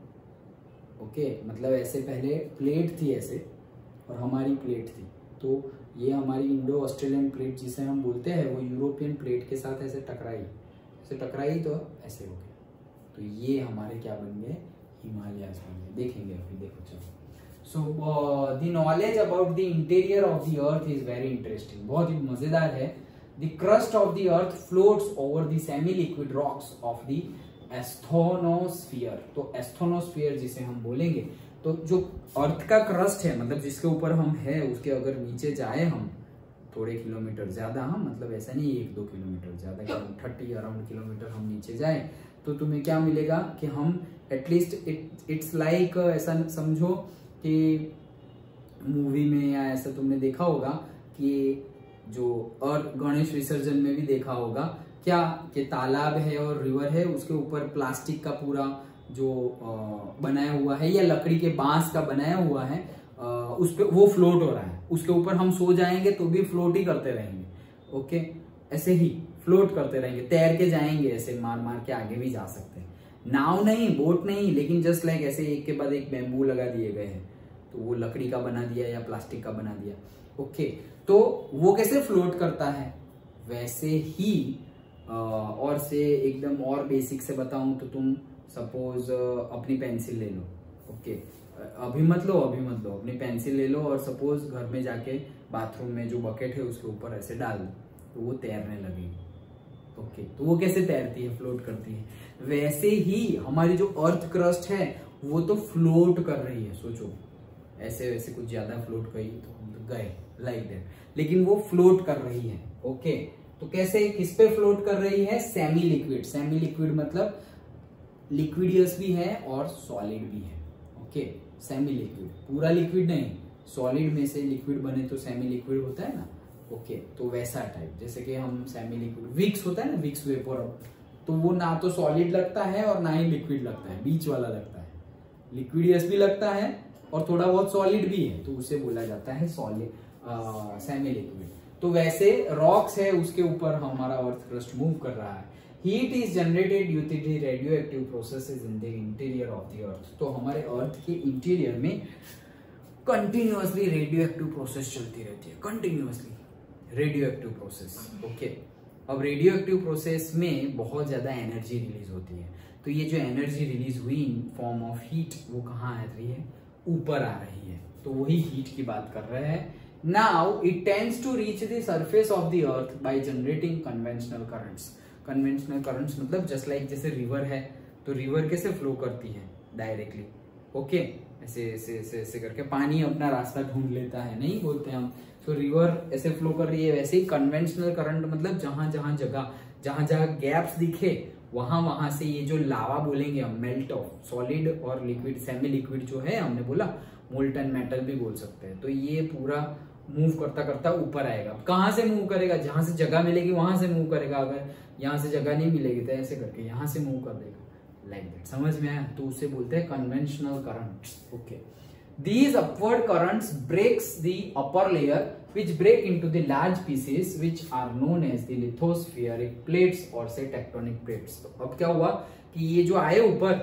ओके। मतलब ऐसे पहले प्लेट थी ऐसे, और हमारी प्लेट थी, तो ये हमारी इंडो ऑस्ट्रेलियन प्लेट जिसे हम बोलते हैं, वो यूरोपियन प्लेट के साथ ऐसे टकराई तो ऐसे हो गया। तो ये हमारे क्या बन गए? हिमालयास बन गए। देखेंगे अभी, देखो चलो। So the knowledge about the interior of the earth is very interesting, बहुत ही मजेदार है। The crust of the earth floats over the semi liquid rocks of the asthenosphere. तो एस्थोनोस्फीयर जिसे हम बोलेंगे, तो जो अर्थ का क्रस्ट है, मतलब जिसके ऊपर हम है, उसके अगर नीचे जाए हम थोड़े किलोमीटर ज्यादा, हम मतलब ऐसा नहीं 1-2 किलोमीटर ज्यादा, 30 अराउंड किलोमीटर हम नीचे जाए, तो तुम्हें क्या मिलेगा कि हम एटलीस्ट इट्स लाइक, ऐसा समझो कि मूवी में या ऐसा तुमने देखा होगा कि जो, और गणेश विसर्जन में भी देखा होगा क्या, कि तालाब है और रिवर है, उसके ऊपर प्लास्टिक का पूरा जो बनाया हुआ है या लकड़ी के बांस का बनाया हुआ है, उस पे वो फ्लोट हो रहा है, उसके ऊपर हम सो जाएंगे तो भी फ्लोट ही करते रहेंगे, ओके। ऐसे ही फ्लोट करते रहेंगे, तैर के जाएंगे, ऐसे मार मार के आगे भी जा सकते हैं। नाव नहीं, बोट नहीं, लेकिन जस्ट लाइक ऐसे एक के बाद एक बैम्बू लगा दिए गए हैं, तो वो लकड़ी का बना दिया या प्लास्टिक का बना दिया, ओके। तो वो कैसे फ्लोट करता है, वैसे ही और से एकदम और बेसिक से बताऊं तो तुम सपोज अपनी पेंसिल ले लो, ओके। अभी मत लो, अपनी पेंसिल ले लो और सपोज घर में जाके बाथरूम में जो बकेट है उसके ऊपर ऐसे डाल दो, तो वो तैरने लगेगी, ओके। तो वो कैसे तैरती है? फ्लोट करती है। वैसे ही हमारी जो अर्थ क्रस्ट है वो तो फ्लोट कर रही है, सोचो ऐसे वैसे कुछ ज्यादा फ्लोट करी तो हम तो गए लाइक दैट, लेकिन वो फ्लोट कर रही है, ओके। तो कैसे, किस पे फ्लोट कर रही है? सेमी लिक्विड मतलब लिक्विडियस भी है और सॉलिड भी है, ओके। सेमी लिक्विड, पूरा लिक्विड नहीं, सॉलिड में से लिक्विड बने तो सेमी लिक्विड होता है ना, ओके। तो वैसा टाइप, जैसे कि हम सेमी लिक्विड, विक्स होता है ना, विक्स वेपर, तो वो ना तो सॉलिड लगता है और ना ही लिक्विड लगता है, बीच वाला लगता है, लिक्विडियस भी लगता है और थोड़ा बहुत सॉलिड भी है, तो उसे बोला जाता है सॉलिड, सेमी लिक्विड। तो वैसे रॉक्स है, उसके ऊपर हमारा अर्थ क्रस्ट मूव कर रहा है। Heat is generated due to the radioactive processes in the interior of the earth. तो हमारे अर्थ के इंटीरियर में कंटिन्यूअसली रेडियो एक्टिव प्रोसेस चलती रहती है, continuously radioactive process, okay. अब रेडियो एक्टिव प्रोसेस में बहुत ज्यादा एनर्जी रिलीज होती है, तो ये जो एनर्जी रिलीज हुई इन फॉर्म ऑफ हीट, वो कहाँ आ रही है? ऊपर आ रही है, तो वही हीट की बात कर रहे हैं। Now it tends to reach the surface of the earth by generating conventional currents. Conventional currents मतलब जस्ट लाइक जैसे रिवर है, तो रिवर कैसे फ्लो करती है? Directly, okay. ऐसे ऐसे ऐसे ऐसे करके पानी अपना रास्ता ढूंढ लेता है, नहीं बोलते हम, तो रिवर ऐसे फ्लो कर रही है। वैसे ही कन्वेंशनल करंट मतलब जहां जहां गैप्स दिखे वहां से ये जो लावा बोलेंगे हम, मेल्ट ऑफ सॉलिड और लिक्विड, सेमी लिक्विड जो है, हमने बोला मोल्टन मेटल भी बोल सकते हैं, तो ये पूरा मूव करता करता ऊपर आएगा। कहां से मूव करेगा? जहां से जगह मिलेगी वहां से मूव करेगा। अगर यहाँ से जगह नहीं मिलेगी तो ऐसे करके यहाँ से मूव कर देगा, लाइक दैट। समझ में आया? तो उसे बोलते हैं conventional currents, okay. These upward currents breaks the upper layer, which break into the large pieces, which are known as the lithospheric plates or say tectonic plates। तो अब क्या हुआ कि ये जो आए ऊपर,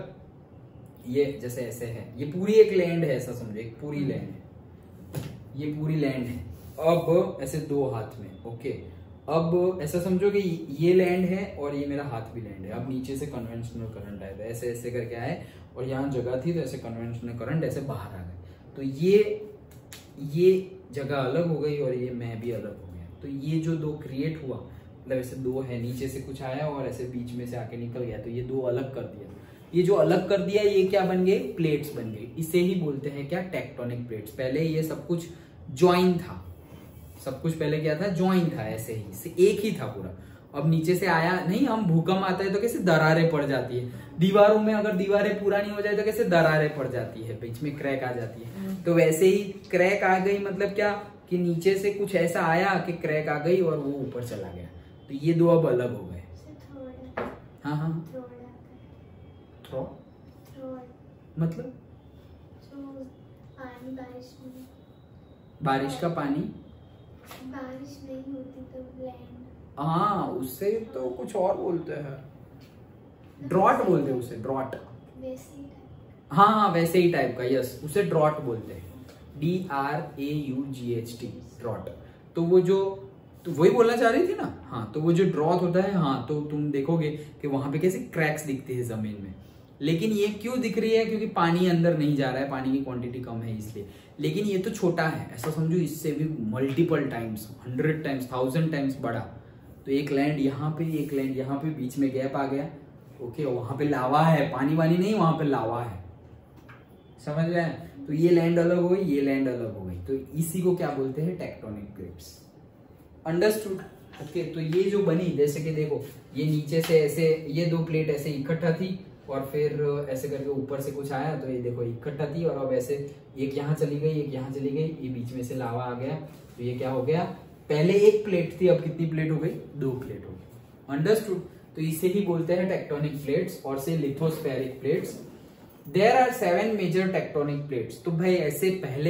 ये जैसे ऐसे है, ये पूरी एक लैंड है, ऐसा समझो, एक पूरी लैंड है, ये पूरी लैंड है। अब ऐसे दो हाथ में, ओके। अब ऐसा समझो कि ये लैंड है और ये मेरा हाथ भी लैंड है। अब नीचे से कन्वेंशनल करंट आया, ऐसे ऐसे करके आए और यहाँ जगह थी तो ऐसे कन्वेंशनल करंट ऐसे बाहर आ गए, तो ये जगह अलग हो गई और ये मैं भी अलग हो गया। तो ये जो दो क्रिएट हुआ, मतलब ऐसे दो है, नीचे से कुछ आया और ऐसे बीच में से आके निकल गया, तो ये दो अलग कर दिया। ये जो अलग कर दिया, ये क्या बन गए? प्लेट्स बन गई। इसे ही बोलते हैं क्या? Tectonic plates. पहले ये सब कुछ ज्वाइन था, सब कुछ पहले क्या था? ज्वाइन था, ऐसे ही एक ही था पूरा। अब नीचे से आया नहीं, हम भूकंप आता है तो कैसे दरारें पड़ जाती है दीवारों में, अगर दीवारें पूरा नहीं हो जाए तो कैसे दरारें पड़ जाती है, बीच में क्रैक आ जाती है। तो वैसे ही क्रैक आ गई, मतलब क्या कि नीचे से कुछ ऐसा आया कि क्रैक आ गई और वो ऊपर चला गया। तो ये दो अब अलग हो गए। हाँ हाँ, थ्रो मतलब बारिश का पानी, बारिश नहीं होती तो लैंड, हाँ उससे तो कुछ और बोलते हैं, ड्रॉट बोलते हैं उसे, ड्रॉट। हाँ हाँ वैसे ही टाइप का, यस उसे ड्रॉट बोलते हैं, DRAUGHT, ड्रॉट। तो वो जो, तो वही बोलना चाह रही थी ना, हाँ तो वो जो ड्रॉट होता है, हाँ तो तुम देखोगे कि वहां पे कैसे क्रैक्स दिखते हैं जमीन में, लेकिन ये क्यों दिख रही है, क्योंकि पानी अंदर नहीं जा रहा है, पानी की क्वांटिटी कम है इसलिए। लेकिन ये तो छोटा है, ऐसा समझो इससे भी मल्टीपल टाइम्स, 100 टाइम्स, 1000 टाइम्स बड़ा। तो एक लैंड यहाँ पे, एक लैंड यहाँ पे, बीच में गैप आ गया, ओके, वहां पे लावा है, पानी वानी नहीं, वहां पे लावा है, समझ रहे हैं। तो ये लैंड अलग हो गई, ये लैंड अलग हो गई, तो इसी को क्या बोलते हैं, टेक्टोनिक प्लेट्स। Understood, okay. तो ये जो बनी, जैसे कि देखो ये नीचे से ऐसे, ये दो प्लेट ऐसे इकट्ठा थी और फिर ऐसे करके ऊपर से कुछ आया, तो ये देखो इकट्ठा थी और अब ऐसे एक यहाँ चली गई, एक यहाँ चली गई, ये बीच में से लावा आ गया, तो ये क्या हो गया, पहले एक प्लेट थी, अब कितनी प्लेट हो गई, 2 प्लेट हो गई। अंडरस्टूड। तो इसे ही बोलते हैं टेक्टोनिक प्लेट्स, और से lithospheric plates. There are 7 major tectonic plates. तो भाई ऐसे पहले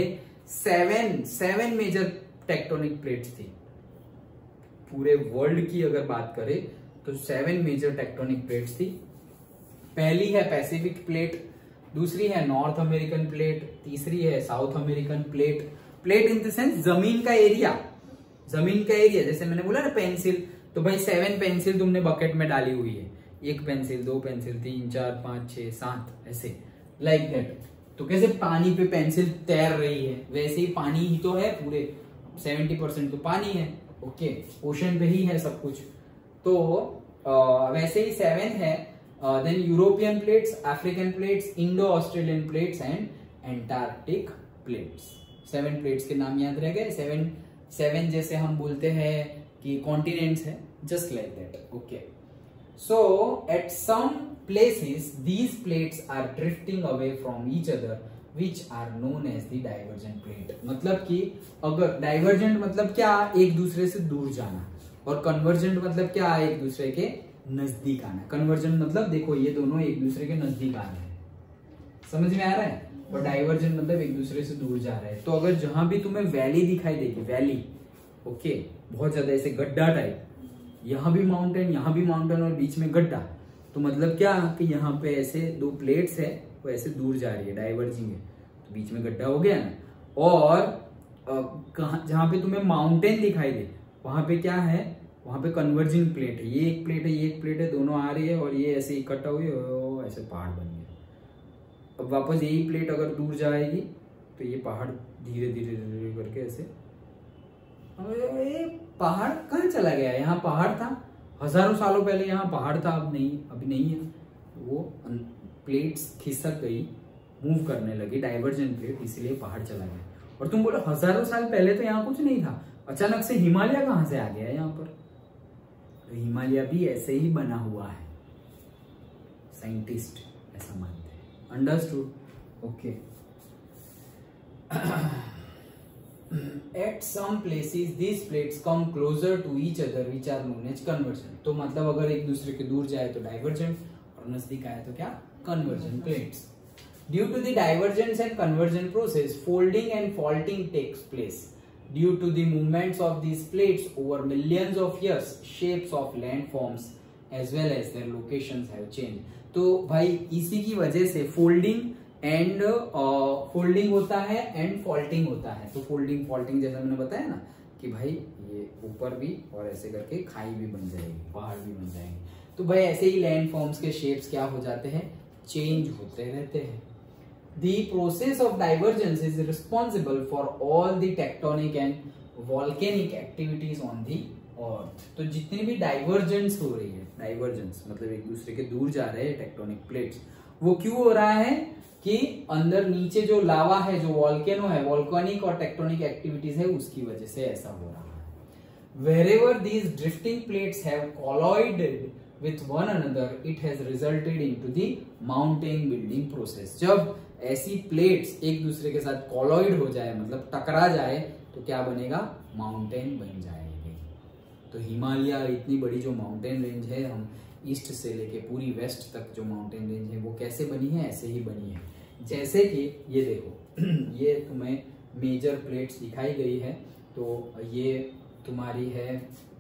7 मेजर टेक्टोनिक प्लेट्स थी पूरे वर्ल्ड की, अगर बात करें तो 7 मेजर टेक्टोनिक प्लेट्स थी। पहली है पैसिफिक प्लेट, दूसरी है नॉर्थ अमेरिकन प्लेट, तीसरी है south American plate. Plate in the sense जमीन का एरिया, जमीन का एरिया, जैसे मैंने बोला ना पेंसिल, तो भाई 7 पेंसिल तुमने बकेट में डाली हुई है, 1 पेंसिल, 2 पेंसिल, 3, 4, 5, 6, 7, ऐसे लाइक दैट। तो कैसे पानी पे पेंसिल तैर रही है, वैसे ही पानी ही तो है, पूरे 70% तो पानी है, ओके, ओशन पे ही है सब कुछ। तो वैसे ही 7 है। Then European plates, African plates, Indo Australian plates and Antarctic plates. 7 plates के नाम याद रह गए। 7 जैसे हम बोलते हैं कि कॉन्टिनेंट्स है, just like that, okay. So at some places these plates are drifting away from each other which are known as the divergent plate। मतलब कि अगर डाइवर्जेंट मतलब क्या, एक दूसरे से दूर जाना, और कन्वर्जेंट मतलब क्या, एक दूसरे के नजदीक आना। कन्वर्जेंट मतलब देखो ये दोनों एक दूसरे के नजदीक आ रहे हैं, समझ में आ रहा है, और डाइवर्जेंट मतलब एक दूसरे से दूर जा रहे हैं। तो अगर जहां भी तुम्हें वैली दिखाई देगी, वैली, ओके, बहुत ज्यादा ऐसे गड्ढा टाइप, यहाँ भी माउंटेन, यहाँ भी माउंटेन और बीच में गड्ढा, तो मतलब क्या कि यहाँ पे ऐसे 2 प्लेट्स है, वो ऐसे दूर जा रही है, डाइवर्जिंग है, तो बीच में गड्ढा हो गया ना। और जहां पे तुम्हें माउंटेन दिखाई दे, वहां पे क्या है, वहां पे कन्वर्जिंग प्लेट है, ये एक प्लेट है, ये एक प्लेट है, दोनों आ रही है और ये ऐसे इकट्ठा हुई, ऐसे पहाड़ बन गया। अब वापस यही प्लेट अगर दूर जाएगी तो ये पहाड़ धीरे धीरे धीरे करके ऐसे, ये पहाड़ कहाँ चला गया, यहाँ पहाड़ था, हजारों सालों पहले यहाँ पहाड़ था, अब नहीं, अभी नहीं है। वो प्लेट्स खिसक गई, मूव करने लगी, डाइवर्जेंट प्लेट, इसलिए पहाड़ चला गया। और तुम बोलो हजारों साल पहले तो यहाँ कुछ नहीं था, अचानक से हिमालय कहाँ से आ गया यहाँ पर। तो हिमालय भी ऐसे ही बना हुआ है, साइंटिस्ट ऐसा मानते हैं। Understood, okay. At some places these plates come closer to each other which are known as convergent। तो मतलब अगर एक दूसरे के दूर जाए तो डाइवर्जेंट, और नजदीक आए तो क्या, convergent plates। Due to the divergence and convergent process, folding and faulting takes place. Due to the movements of these plates over millions of years, shapes of landforms as well as their locations have changed। तो भाई इसी की वजह से folding and folding होता है and faulting होता है। तो फोल्डिंग फॉल्टिंग जैसा मैंने बताया ना कि भाई ये ऊपर भी और ऐसे करके खाई भी बन जाएगी, पहाड़ भी बन जाएंगे। तो भाई ऐसे ही लैंड फॉर्म्स के शेप्स क्या हो जाते हैं, चेंज होते रहते हैं। The process of divergence is responsible for all the tectonic and volcanic activities on the earth। तो जितनी भी डाइवर्जेंस हो रही है, डाइवर्जेंस मतलब एक दूसरे के दूर जा रहे हैं टेक्टोनिक प्लेट्स, वो क्यों हो रहा है कि अंदर नीचे जो लावा है, जो वॉल्केनो है, वॉल्केनिक और टेक्टोनिक एक्टिविटीज है, उसकी वजह से ऐसा हो रहा है। Wherever these drifting plates have collided with one another, it has resulted into the mountain building process। जब ऐसी प्लेट्स एक दूसरे के साथ कॉलॉइड हो जाए, मतलब टकरा जाए, तो क्या बनेगा, माउंटेन बन जाएगी। तो हिमालय इतनी बड़ी जो माउंटेन रेंज है, हम ईस्ट से लेके पूरी वेस्ट तक जो माउंटेन रेंज है वो कैसे बनी है, ऐसे ही बनी है। जैसे कि ये देखो ये तुम्हें मेजर प्लेट्स दिखाई गई है, तो ये तुम्हारी है,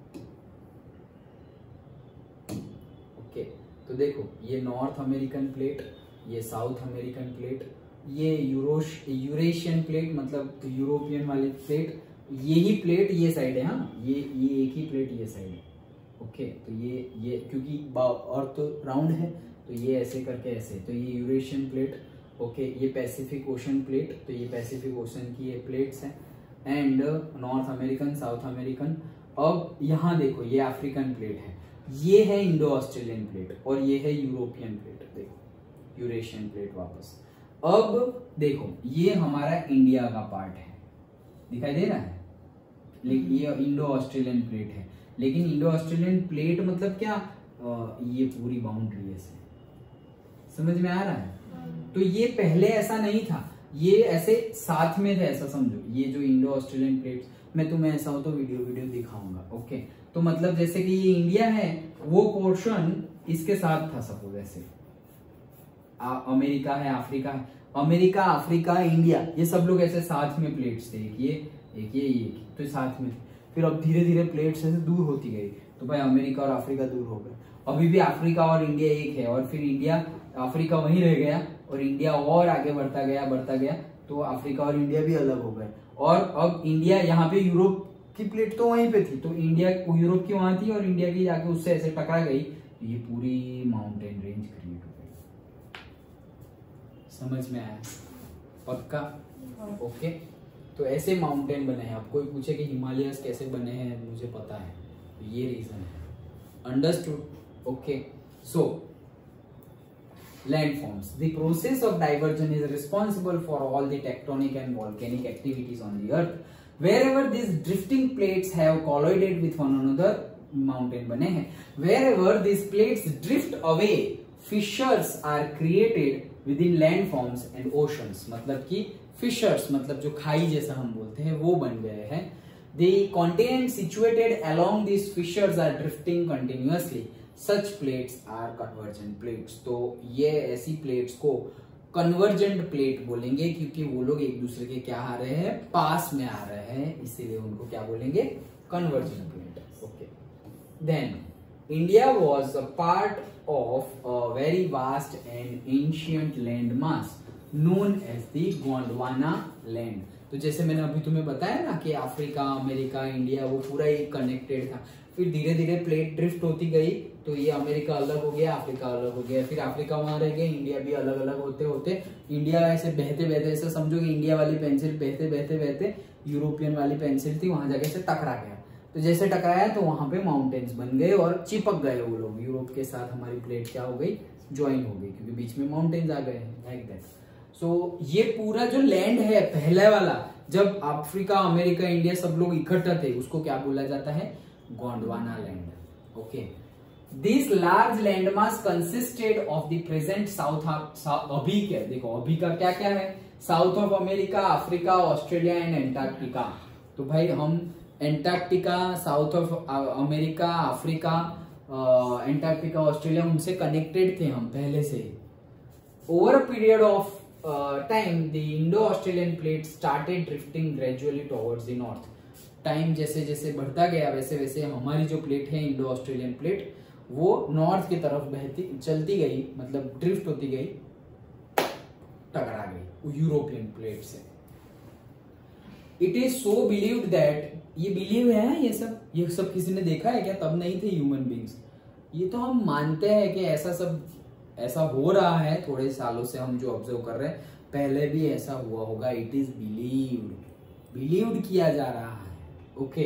ओके। तो देखो ये नॉर्थ अमेरिकन प्लेट, ये साउथ अमेरिकन प्लेट, ये यूरेशियन प्लेट मतलब यूरोपियन वाली प्लेट, यही प्लेट ये साइड है, हाँ ये एक ही प्लेट ये साइड है, ओके। तो ये क्योंकि और तो राउंड है तो ये ऐसे करके ऐसे, तो ये यूरेशियन प्लेट, ओके। ये पैसिफिक ओशन प्लेट, तो ये पैसिफिक ओशन की ये प्लेट्स हैं, and north American, south American. अब यहाँ देखो ये अफ्रीकन प्लेट है, ये है इंडो ऑस्ट्रेलियन प्लेट, और ये है यूरोपियन प्लेट, देखो यूरेशियन प्लेट वापस। अब देखो ये हमारा इंडिया का पार्ट है, दिखाई दे रहा है, लेकिन ये इंडो ऑस्ट्रेलियन प्लेट है, लेकिन इंडो ऑस्ट्रेलियन प्लेट मतलब क्या, ये पूरी बाउंड्री है, समझ में आ रहा है। तो ये पहले ऐसा नहीं था, ये ऐसे साथ में थे, ऐसा समझो। ये जो इंडो ऑस्ट्रेलियन प्लेट्स, मैं तुम्हें ऐसा हो तो वीडियो दिखाऊंगा, ओके। तो मतलब जैसे कि ये इंडिया है, वो पोर्शन इसके साथ था, सपोज ऐसे अमेरिका है, अफ्रीका है, अमेरिका, अफ्रीका, इंडिया, ये सब लोग ऐसे साथ में प्लेट्स थे, एक ये तो साथ में। फिर अब धीरे धीरे प्लेट्स ऐसे दूर होती गई, तो भाई अमेरिका और अफ्रीका दूर हो गए। अभी भी अफ्रीका और इंडिया एक है, और फिर इंडिया, अफ्रीका वहीं रह गया, और इंडिया और आगे बढ़ता गया, तो अफ्रीका और इंडिया भी अलग हो गए। और अब इंडिया यहाँ पे, यूरोप की प्लेट तो वहीं पे थी, तो इंडिया यूरोप की वहां थी, और इंडिया की जाके उससे ऐसे टकरा गई, तो ये पूरी माउंटेन रेंज क्रिएट हो गई। समझ में आया? पक्का? ओके। तो ऐसे माउंटेन बने हैं। अब कोई पूछे कि हिमालयस कैसे बने हैं, मुझे पता है, तो ये रीजन है। Understood? Okay. So landforms. The process of diversion is responsible for all the tectonic and volcanic activities on the earth. Wherever these drifting plates have collided with one another, mountain बने हैं. Wherever these plates drift away, fissures are created within landforms and oceans. मतलब कि fissures मतलब जो खाई जैसा हम बोलते हैं वो बन गए हैं. The continents situated along these fissures are drifting continuously. Such plates are convergent plates. तो ये ऐसी प्लेट्स को कन्वर्जेंट प्लेट बोलेंगे, क्योंकि वो लोग एक दूसरे के क्या आ रहे हैं, पास में आ रहे हैं, इसीलिए उनको क्या बोलेंगे, convergent plate. Okay. Then India was a part of a very vast and ancient landmass known as the Gondwana land. तो जैसे मैंने अभी तुम्हें बताया ना कि अफ्रीका, अमेरिका, इंडिया वो पूरा एक कनेक्टेड था। फिर धीरे धीरे प्लेट ड्रिफ्ट होती गई, तो ये अमेरिका अलग हो गया, अफ्रीका अलग हो गया, फिर अफ्रीका वहां रह गया, इंडिया भी अलग अलग होते होते इंडिया ऐसे बहते बहते, ऐसे समझो कि इंडिया वाली पेंसिल बहते बहते बहते यूरोपियन वाली पेंसिल थी, वहां जाके से टकरा गया। तो जैसे टकराया तो वहां पे माउंटेन्स बन गए और चिपक गए वो लोग, यूरोप के साथ हमारी प्लेट क्या हो गई, ज्वाइन हो गई, क्योंकि बीच में माउंटेन्स आ गए, लाइक दैट। सो ये पूरा जो लैंड है पहले वाला, जब अफ्रीका, अमेरिका, इंडिया सब लोग इकट्ठा थे, उसको क्या बोला जाता है, Gondwana land. Okay. This large land mass consisted of the present south, अभी क्या देखो, अभी का क्या क्या है, south of America, Africa, Australia and Antarctica. तो भाई हम Antarctica, south of America, Africa, Antarctica, Australia, उनसे कनेक्टेड थे हम पहले से। Over a period of time the Indo-Australian plate started drifting gradually towards the north. Time जैसे जैसे बढ़ता गया वैसे वैसे हमारी जो प्लेट है इंडो ऑस्ट्रेलियन प्लेट, वो नॉर्थ की तरफ बहती चलती गई, मतलब ड्रिफ्ट होती गई, टकरा गई यूरोपियन प्लेट से। It is so believed that, ये बिलीव है, ये सब किसी ने देखा है क्या, तब नहीं थे ह्यूमन बींग्स, ये तो हम मानते हैं कि ऐसा हो रहा है, थोड़े सालों से हम जो ऑब्जर्व कर रहे हैं, पहले भी ऐसा हुआ होगा। इट इज बिलीव्ड किया जा रहा है। ओके।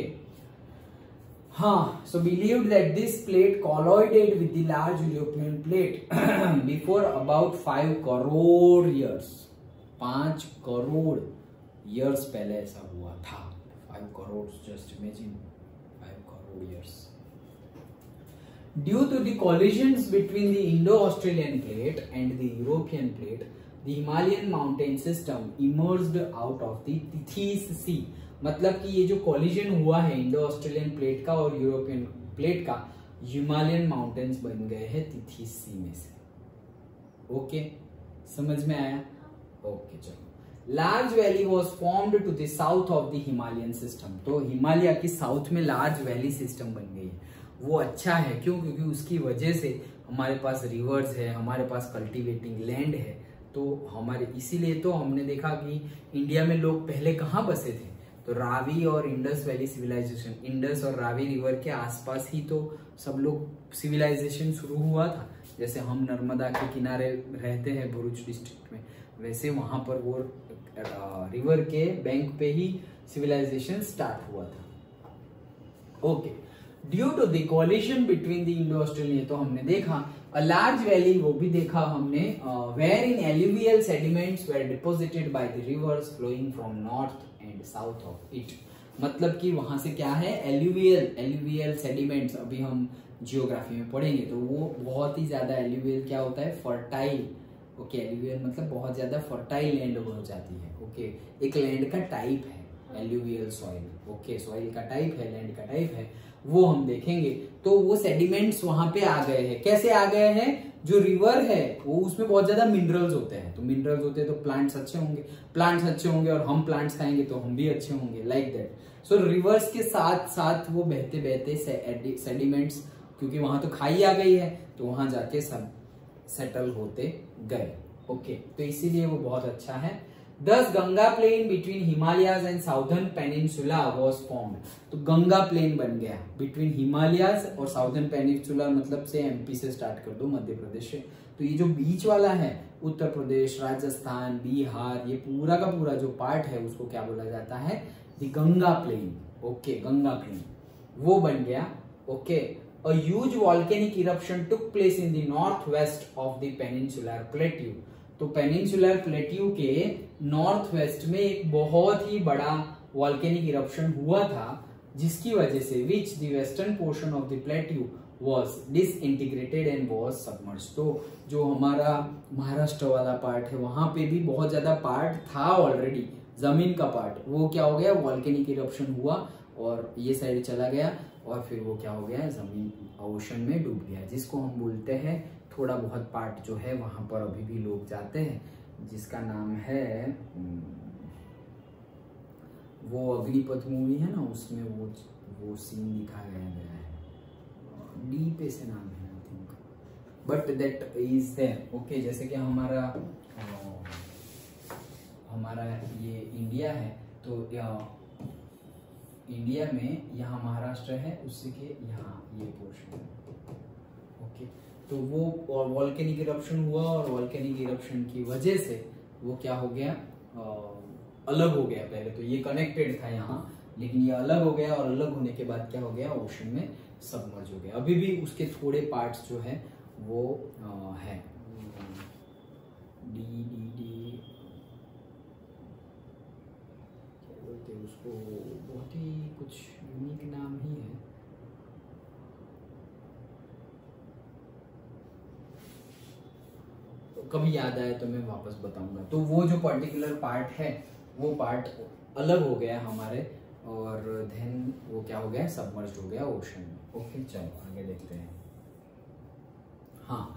हाँ, so believed that this plate collided with the large European plate before about 5 crore years. 5 crore years पहले ऐसा हुआ था। 5 crore, just imagine 5 crore years. Due to the collisions between the Indo-Australian plate and the European plate, the Himalayan mountain system emerged out of the Tethys Sea, मतलब कि ये जो collision हुआ है इंडो ऑस्ट्रेलियन प्लेट का और यूरोपियन प्लेट का, Himalayan mountains बन गए हैं तिथि सी में से। ओके, समझ में आया? ओके चलो। Large valley was formed to the south of the Himalayan system. तो हिमालय की साउथ में लार्ज वैली सिस्टम बन गई है। वो अच्छा है, क्यों? क्योंकि उसकी वजह से हमारे पास रिवर्स है, हमारे पास कल्टीवेटिंग लैंड है। तो हमारे इसीलिए तो हमने देखा कि इंडिया में लोग पहले कहाँ बसे थे, तो रावी और इंडस वैली सिविलाइजेशन, इंडस और रावी रिवर के आसपास ही तो सब लोग सिविलाइजेशन शुरू हुआ था। जैसे हम नर्मदा के किनारे रहते हैं भरूच डिस्ट्रिक्ट में, वैसे वहां पर वो रिवर के बैंक पे ही सिविलाइजेशन स्टार्ट हुआ था। Okay, due to the collision between the Indo Australian, तो हमने देखा अ लार्ज वैली, वो भी देखा हमने, where in alluvial sediments were deposited by the rivers flowing from north and south of it. मतलब कि वहां से क्या है, एल्यूवियल सेडिमेंट्स, अभी हम जियोग्राफी में पढ़ेंगे तो वो बहुत ही ज्यादा, एल्यूवियल क्या होता है, फर्टाइल। ओके, एल्यूवियल मतलब बहुत ज्यादा फर्टाइल लैंड हो जाती है। ओके, एक लैंड का टाइप है एल्यूवियल सॉइल। ओके, सॉइल का टाइप है, लैंड का टाइप है, वो हम देखेंगे। तो वो सेडिमेंट्स वहां पे आ गए हैं। कैसे आ गए हैं? जो रिवर है वो, उसमें बहुत ज्यादा मिनरल्स होते हैं, तो मिनरल्स होते हैं तो प्लांट्स अच्छे होंगे, प्लांट्स अच्छे होंगे और हम प्लांट्स खाएंगे तो हम भी अच्छे होंगे, लाइक दैट। सो रिवर्स के साथ साथ वो बहते बहते सेडिमेंट्स, क्योंकि वहां तो खाई आ गई है, तो वहां जाके सब सेटल होते गए। ओके, तो इसीलिए वो बहुत अच्छा है। Thus Ganga plain between Himalayas and southern peninsula was formed. तो गंगा प्लेन बन गया बिटवीन हिमालयाज और साउदर्न पेनिनसुला, मतलब से एमपी से स्टार्ट कर दो, मध्य प्रदेश से। तो ये जो बीच वाला है, उत्तर प्रदेश, राजस्थान, बिहार, ये पूरा का पूरा जो पार्ट है उसको क्या बोला जाता है, the Ganga plain. Okay, Ganga plain वो बन गया। Okay, a huge volcanic eruption took place in the northwest of the peninsular plateau। तो पेनिनसुलर प्लेट्यू के नॉर्थ वेस्ट में एक बहुत ही बड़ा वॉल्केनिक इरप्शन हुआ था, जिसकी वजह से which the western portion of the plateau was disintegrated and was submerged. तो जो हमारा महाराष्ट्र वाला पार्ट है, वहां पे भी बहुत ज्यादा पार्ट था ऑलरेडी, जमीन का पार्ट, वो क्या हो गया, वॉल्केनिक इरप्शन हुआ और ये साइड चला गया और फिर वो क्या हो गया, जमीन ओशन में डूब गया, जिसको हम बोलते हैं, थोड़ा बहुत पार्ट जो है वहां पर अभी भी लोग जाते हैं, जिसका नाम है, वो अग्निपथ मूवी है ना, उसमें वो सीन दिखाया गया है, डी पे से नाम है I think, but that is there. Okay, जैसे कि हमारा ये इंडिया है, तो इंडिया में यहाँ महाराष्ट्र है, उससे के यहाँ ये पोर्शन है। ओके, तो वो वॉल्केनिक इरप्शन हुआ और वॉल्केनिक इरप्शन की वजह से वो क्या हो गया, अलग हो गया। पहले तो ये कनेक्टेड था यहाँ, लेकिन ये अलग हो गया और अलग होने के बाद क्या हो गया, ओशन में सबमर्ज हो गया। अभी भी उसके थोड़े पार्ट्स जो है वो है, डी क्या बोलते हैं उसको, बहुत ही कुछ यूनिक नाम ही है, तो कभी याद आए तो मैं वापस बताऊंगा। तो वो जो पर्टिकुलर पार्ट है, वो पार्ट अलग हो गया हमारे, और देन वो क्या हो गया, सबमर्ज्ड हो गया ओशन में। ओके, चलो आगे देखते हैं। हाँ,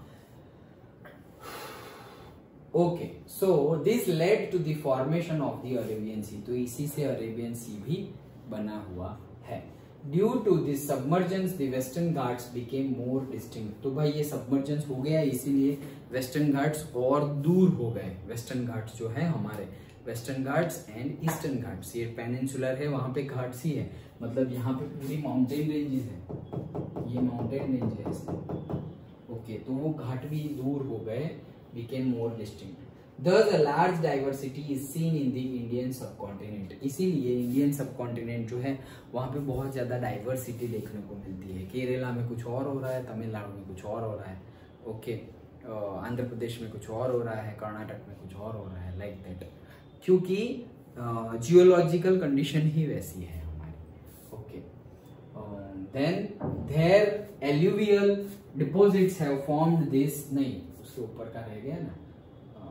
okay, so this led to the formation of the Arabian sea. तो इसी से अरेबियन सी भी बना हुआ है। Due to this submergence the western Ghats became more distinct. तो भाई ये सबमर्जेंस हो गया, इसीलिए वेस्टर्न घाट्स और दूर हो गए। वेस्टर्न घाट्स जो है हमारे, western Ghats and eastern Ghats, ये पेनिनसुलर है, वहां पे घाट्स ही है, मतलब यहाँ पे पूरी माउंटेन रेंजेस है, ये माउंटेन रेंज है इसमें। ओके, तो वो घाट भी दूर हो गए, became more distinct. Thus a large diversity is seen in the Indian subcontinent. इसीलिए इंडियन सबकॉन्टिनेंट जो है वहाँ पे बहुत ज्यादा डाइवर्सिटी देखने को मिलती है। केरला में कुछ और हो रहा है, तमिलनाडु में कुछ और हो रहा है, ओके, आंध्र प्रदेश में कुछ और हो रहा है, कर्नाटक में कुछ और हो रहा है, लाइक दैट, क्योंकि जियोलॉजिकल कंडीशन ही वैसी है हमारी। Okay, then there alluvial deposits have formed this, नहीं उसके ऊपर का रह गया ना,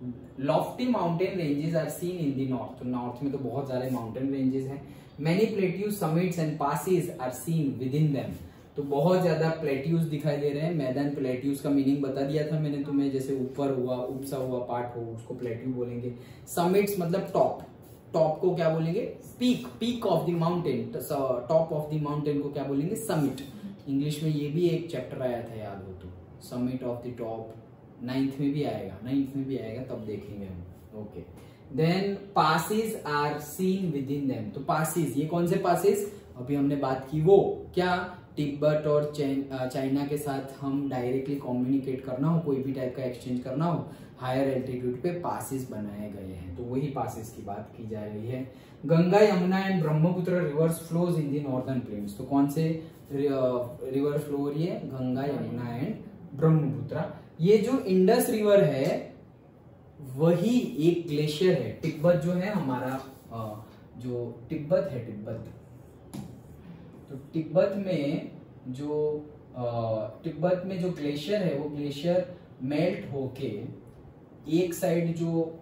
lofty mountain ranges are seen in the north, तो नॉर्थ में तो बहुत सारे माउंटेन रेंजेस हैं। Many plateaus summits and passes are seen within them, तो बहुत ज्यादा प्लेट्यूज दिखाई दे रहे हैं। मैदान प्लेट्यूज का मीनिंग बता दिया था मैंने तुम्हें, जैसे ऊपर हुआ, उपसा हुआ पार्ट हो उसको प्लेट्यू बोलेंगे। समिट्स मतलब टॉप, टॉप को क्या बोलेंगे? Peak, peak of the mountain, top of the mountain को क्या बोलेंगे? समिट। इंग्लिश में ये भी एक चैप्टर आया था, याद हो तो, summit of the top, 9th में भी आएगा, तब देखेंगे हम। Okay, then passes are seen within them, तो पासेस, ये कौन से पासेस? अभी हमने बात की वो, क्या तिब्बत और चाइना के साथ हम डायरेक्टली कम्युनिकेट करना हो, कोई भी टाइप का एक्सचेंज करना हो, हायर एल्टीट्यूड पे पासेस बनाए गए हैं, तो वही पासेस की बात की जा रही है। Ganga, Yamuna and Brahmaputra rivers flows in the northern plains, तो कौन से रिवर फ्लो हो रही है? गंगा, यमुना एंड ब्रह्मपुत्र। ये जो इंडस रिवर है वही एक ग्लेशियर है। तिब्बत जो है हमारा, जो तिब्बत है, तो तिब्बत में जो ग्लेशियर है, वो ग्लेशियर मेल्ट होके एक साइड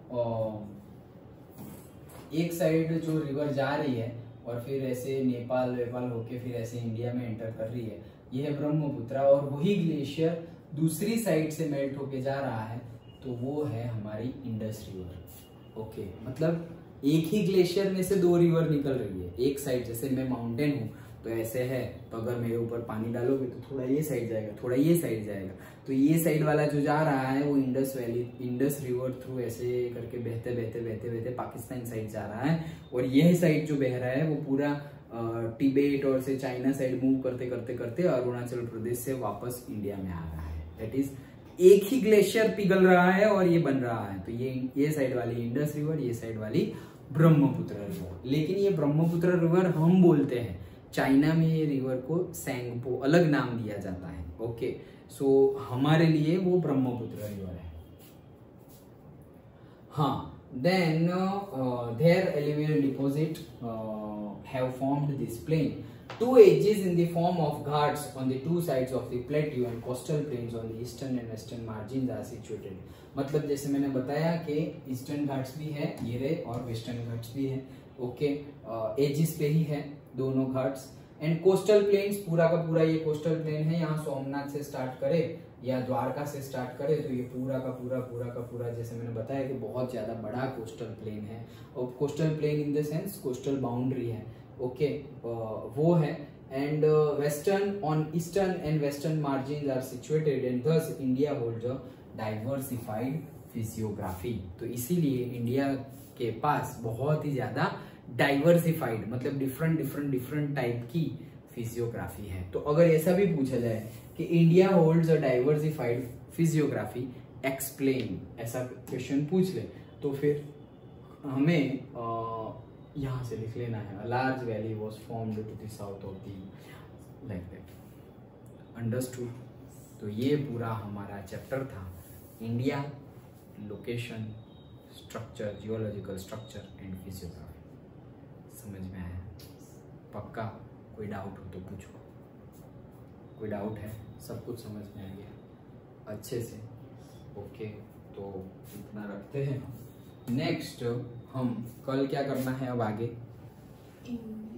जो रिवर जा रही है और फिर ऐसे नेपाल होके फिर ऐसे इंडिया में एंटर कर रही है, ये है ब्रह्मपुत्र। और वही ग्लेशियर दूसरी साइड से मेल्ट होके जा रहा है, तो वो है हमारी इंडस रिवर। ओके, मतलब एक ही ग्लेशियर में से दो रिवर निकल रही है। एक साइड, जैसे मैं माउंटेन हूँ तो ऐसे है, तो अगर मेरे ऊपर पानी डालोगे तो थोड़ा ये साइड जाएगा, थोड़ा ये साइड जाएगा, तो ये साइड वाला जो जा रहा है वो इंडस रिवर थ्रू ऐसे करके बहते पाकिस्तान साइड जा रहा है, और यह साइड जो बह रहा है वो पूरा तिब्बत और से चाइना साइड मूव करते अरुणाचल प्रदेश से वापस इंडिया में आ रहा है। दैट इज, एक ही ग्लेशियर पिघल रहा है और ये बन रहा है, तो ये साइड वाली इंडस रिवर, ये साइड वाली ब्रह्मपुत्र रिवर। लेकिन ये ब्रह्मपुत्र रिवर हम बोलते हैं, चाइना में ये रिवर को सैंगपो अलग नाम दिया जाता है। ओके, सो हमारे लिए वो ब्रह्मपुत्र रिवर है। हाँ, then their alluvial deposit have formed this plain. Two edges in the form of ghats on the two sides of the plateau and coastal plains on the eastern and western margins are situated. मतलब जैसे मैंने बताया कि eastern Ghats भी है ये रहे और वेस्टर्न घाट्स भी है। ओके, एजिस पे ही है दोनों घाट्स। एंड कोस्टल प्लेन्स, पूरा का पूरा ये कोस्टल प्लेन है। यहाँ सोमनाथ से स्टार्ट करे या द्वारका से स्टार्ट करे तो ये पूरा का पूरा जैसे मैंने बताया कि बहुत ज्यादा बड़ा कोस्टल प्लेन है। और coastal plain in the sense coastal boundary है। ओके, वो है। And western on eastern and western margin are situated and thus India holds a diversified physiography. तो इसीलिए इंडिया के पास बहुत ही ज्यादा डाइवर्सिफाइड मतलब डिफरेंट टाइप की फिजियोग्राफी है। तो अगर ऐसा भी पूछा जाए कि India holds a diversified physiography, explain, ऐसा क्वेश्चन पूछ ले तो फिर हमें यहाँ से लिख लेना है, a large valley was formed to the south of the, like that. Understood? तो ये पूरा हमारा चैप्टर था, India, location, structure, geological structure and physiography. समझ में आया? पक्का? कोई डाउट हो तो पूछो। कोई डाउट है? सब कुछ समझ में आ गया अच्छे से? ओके, तो इतना रखते हैं। नेक्स्ट हम कल क्या करना है अब आगे?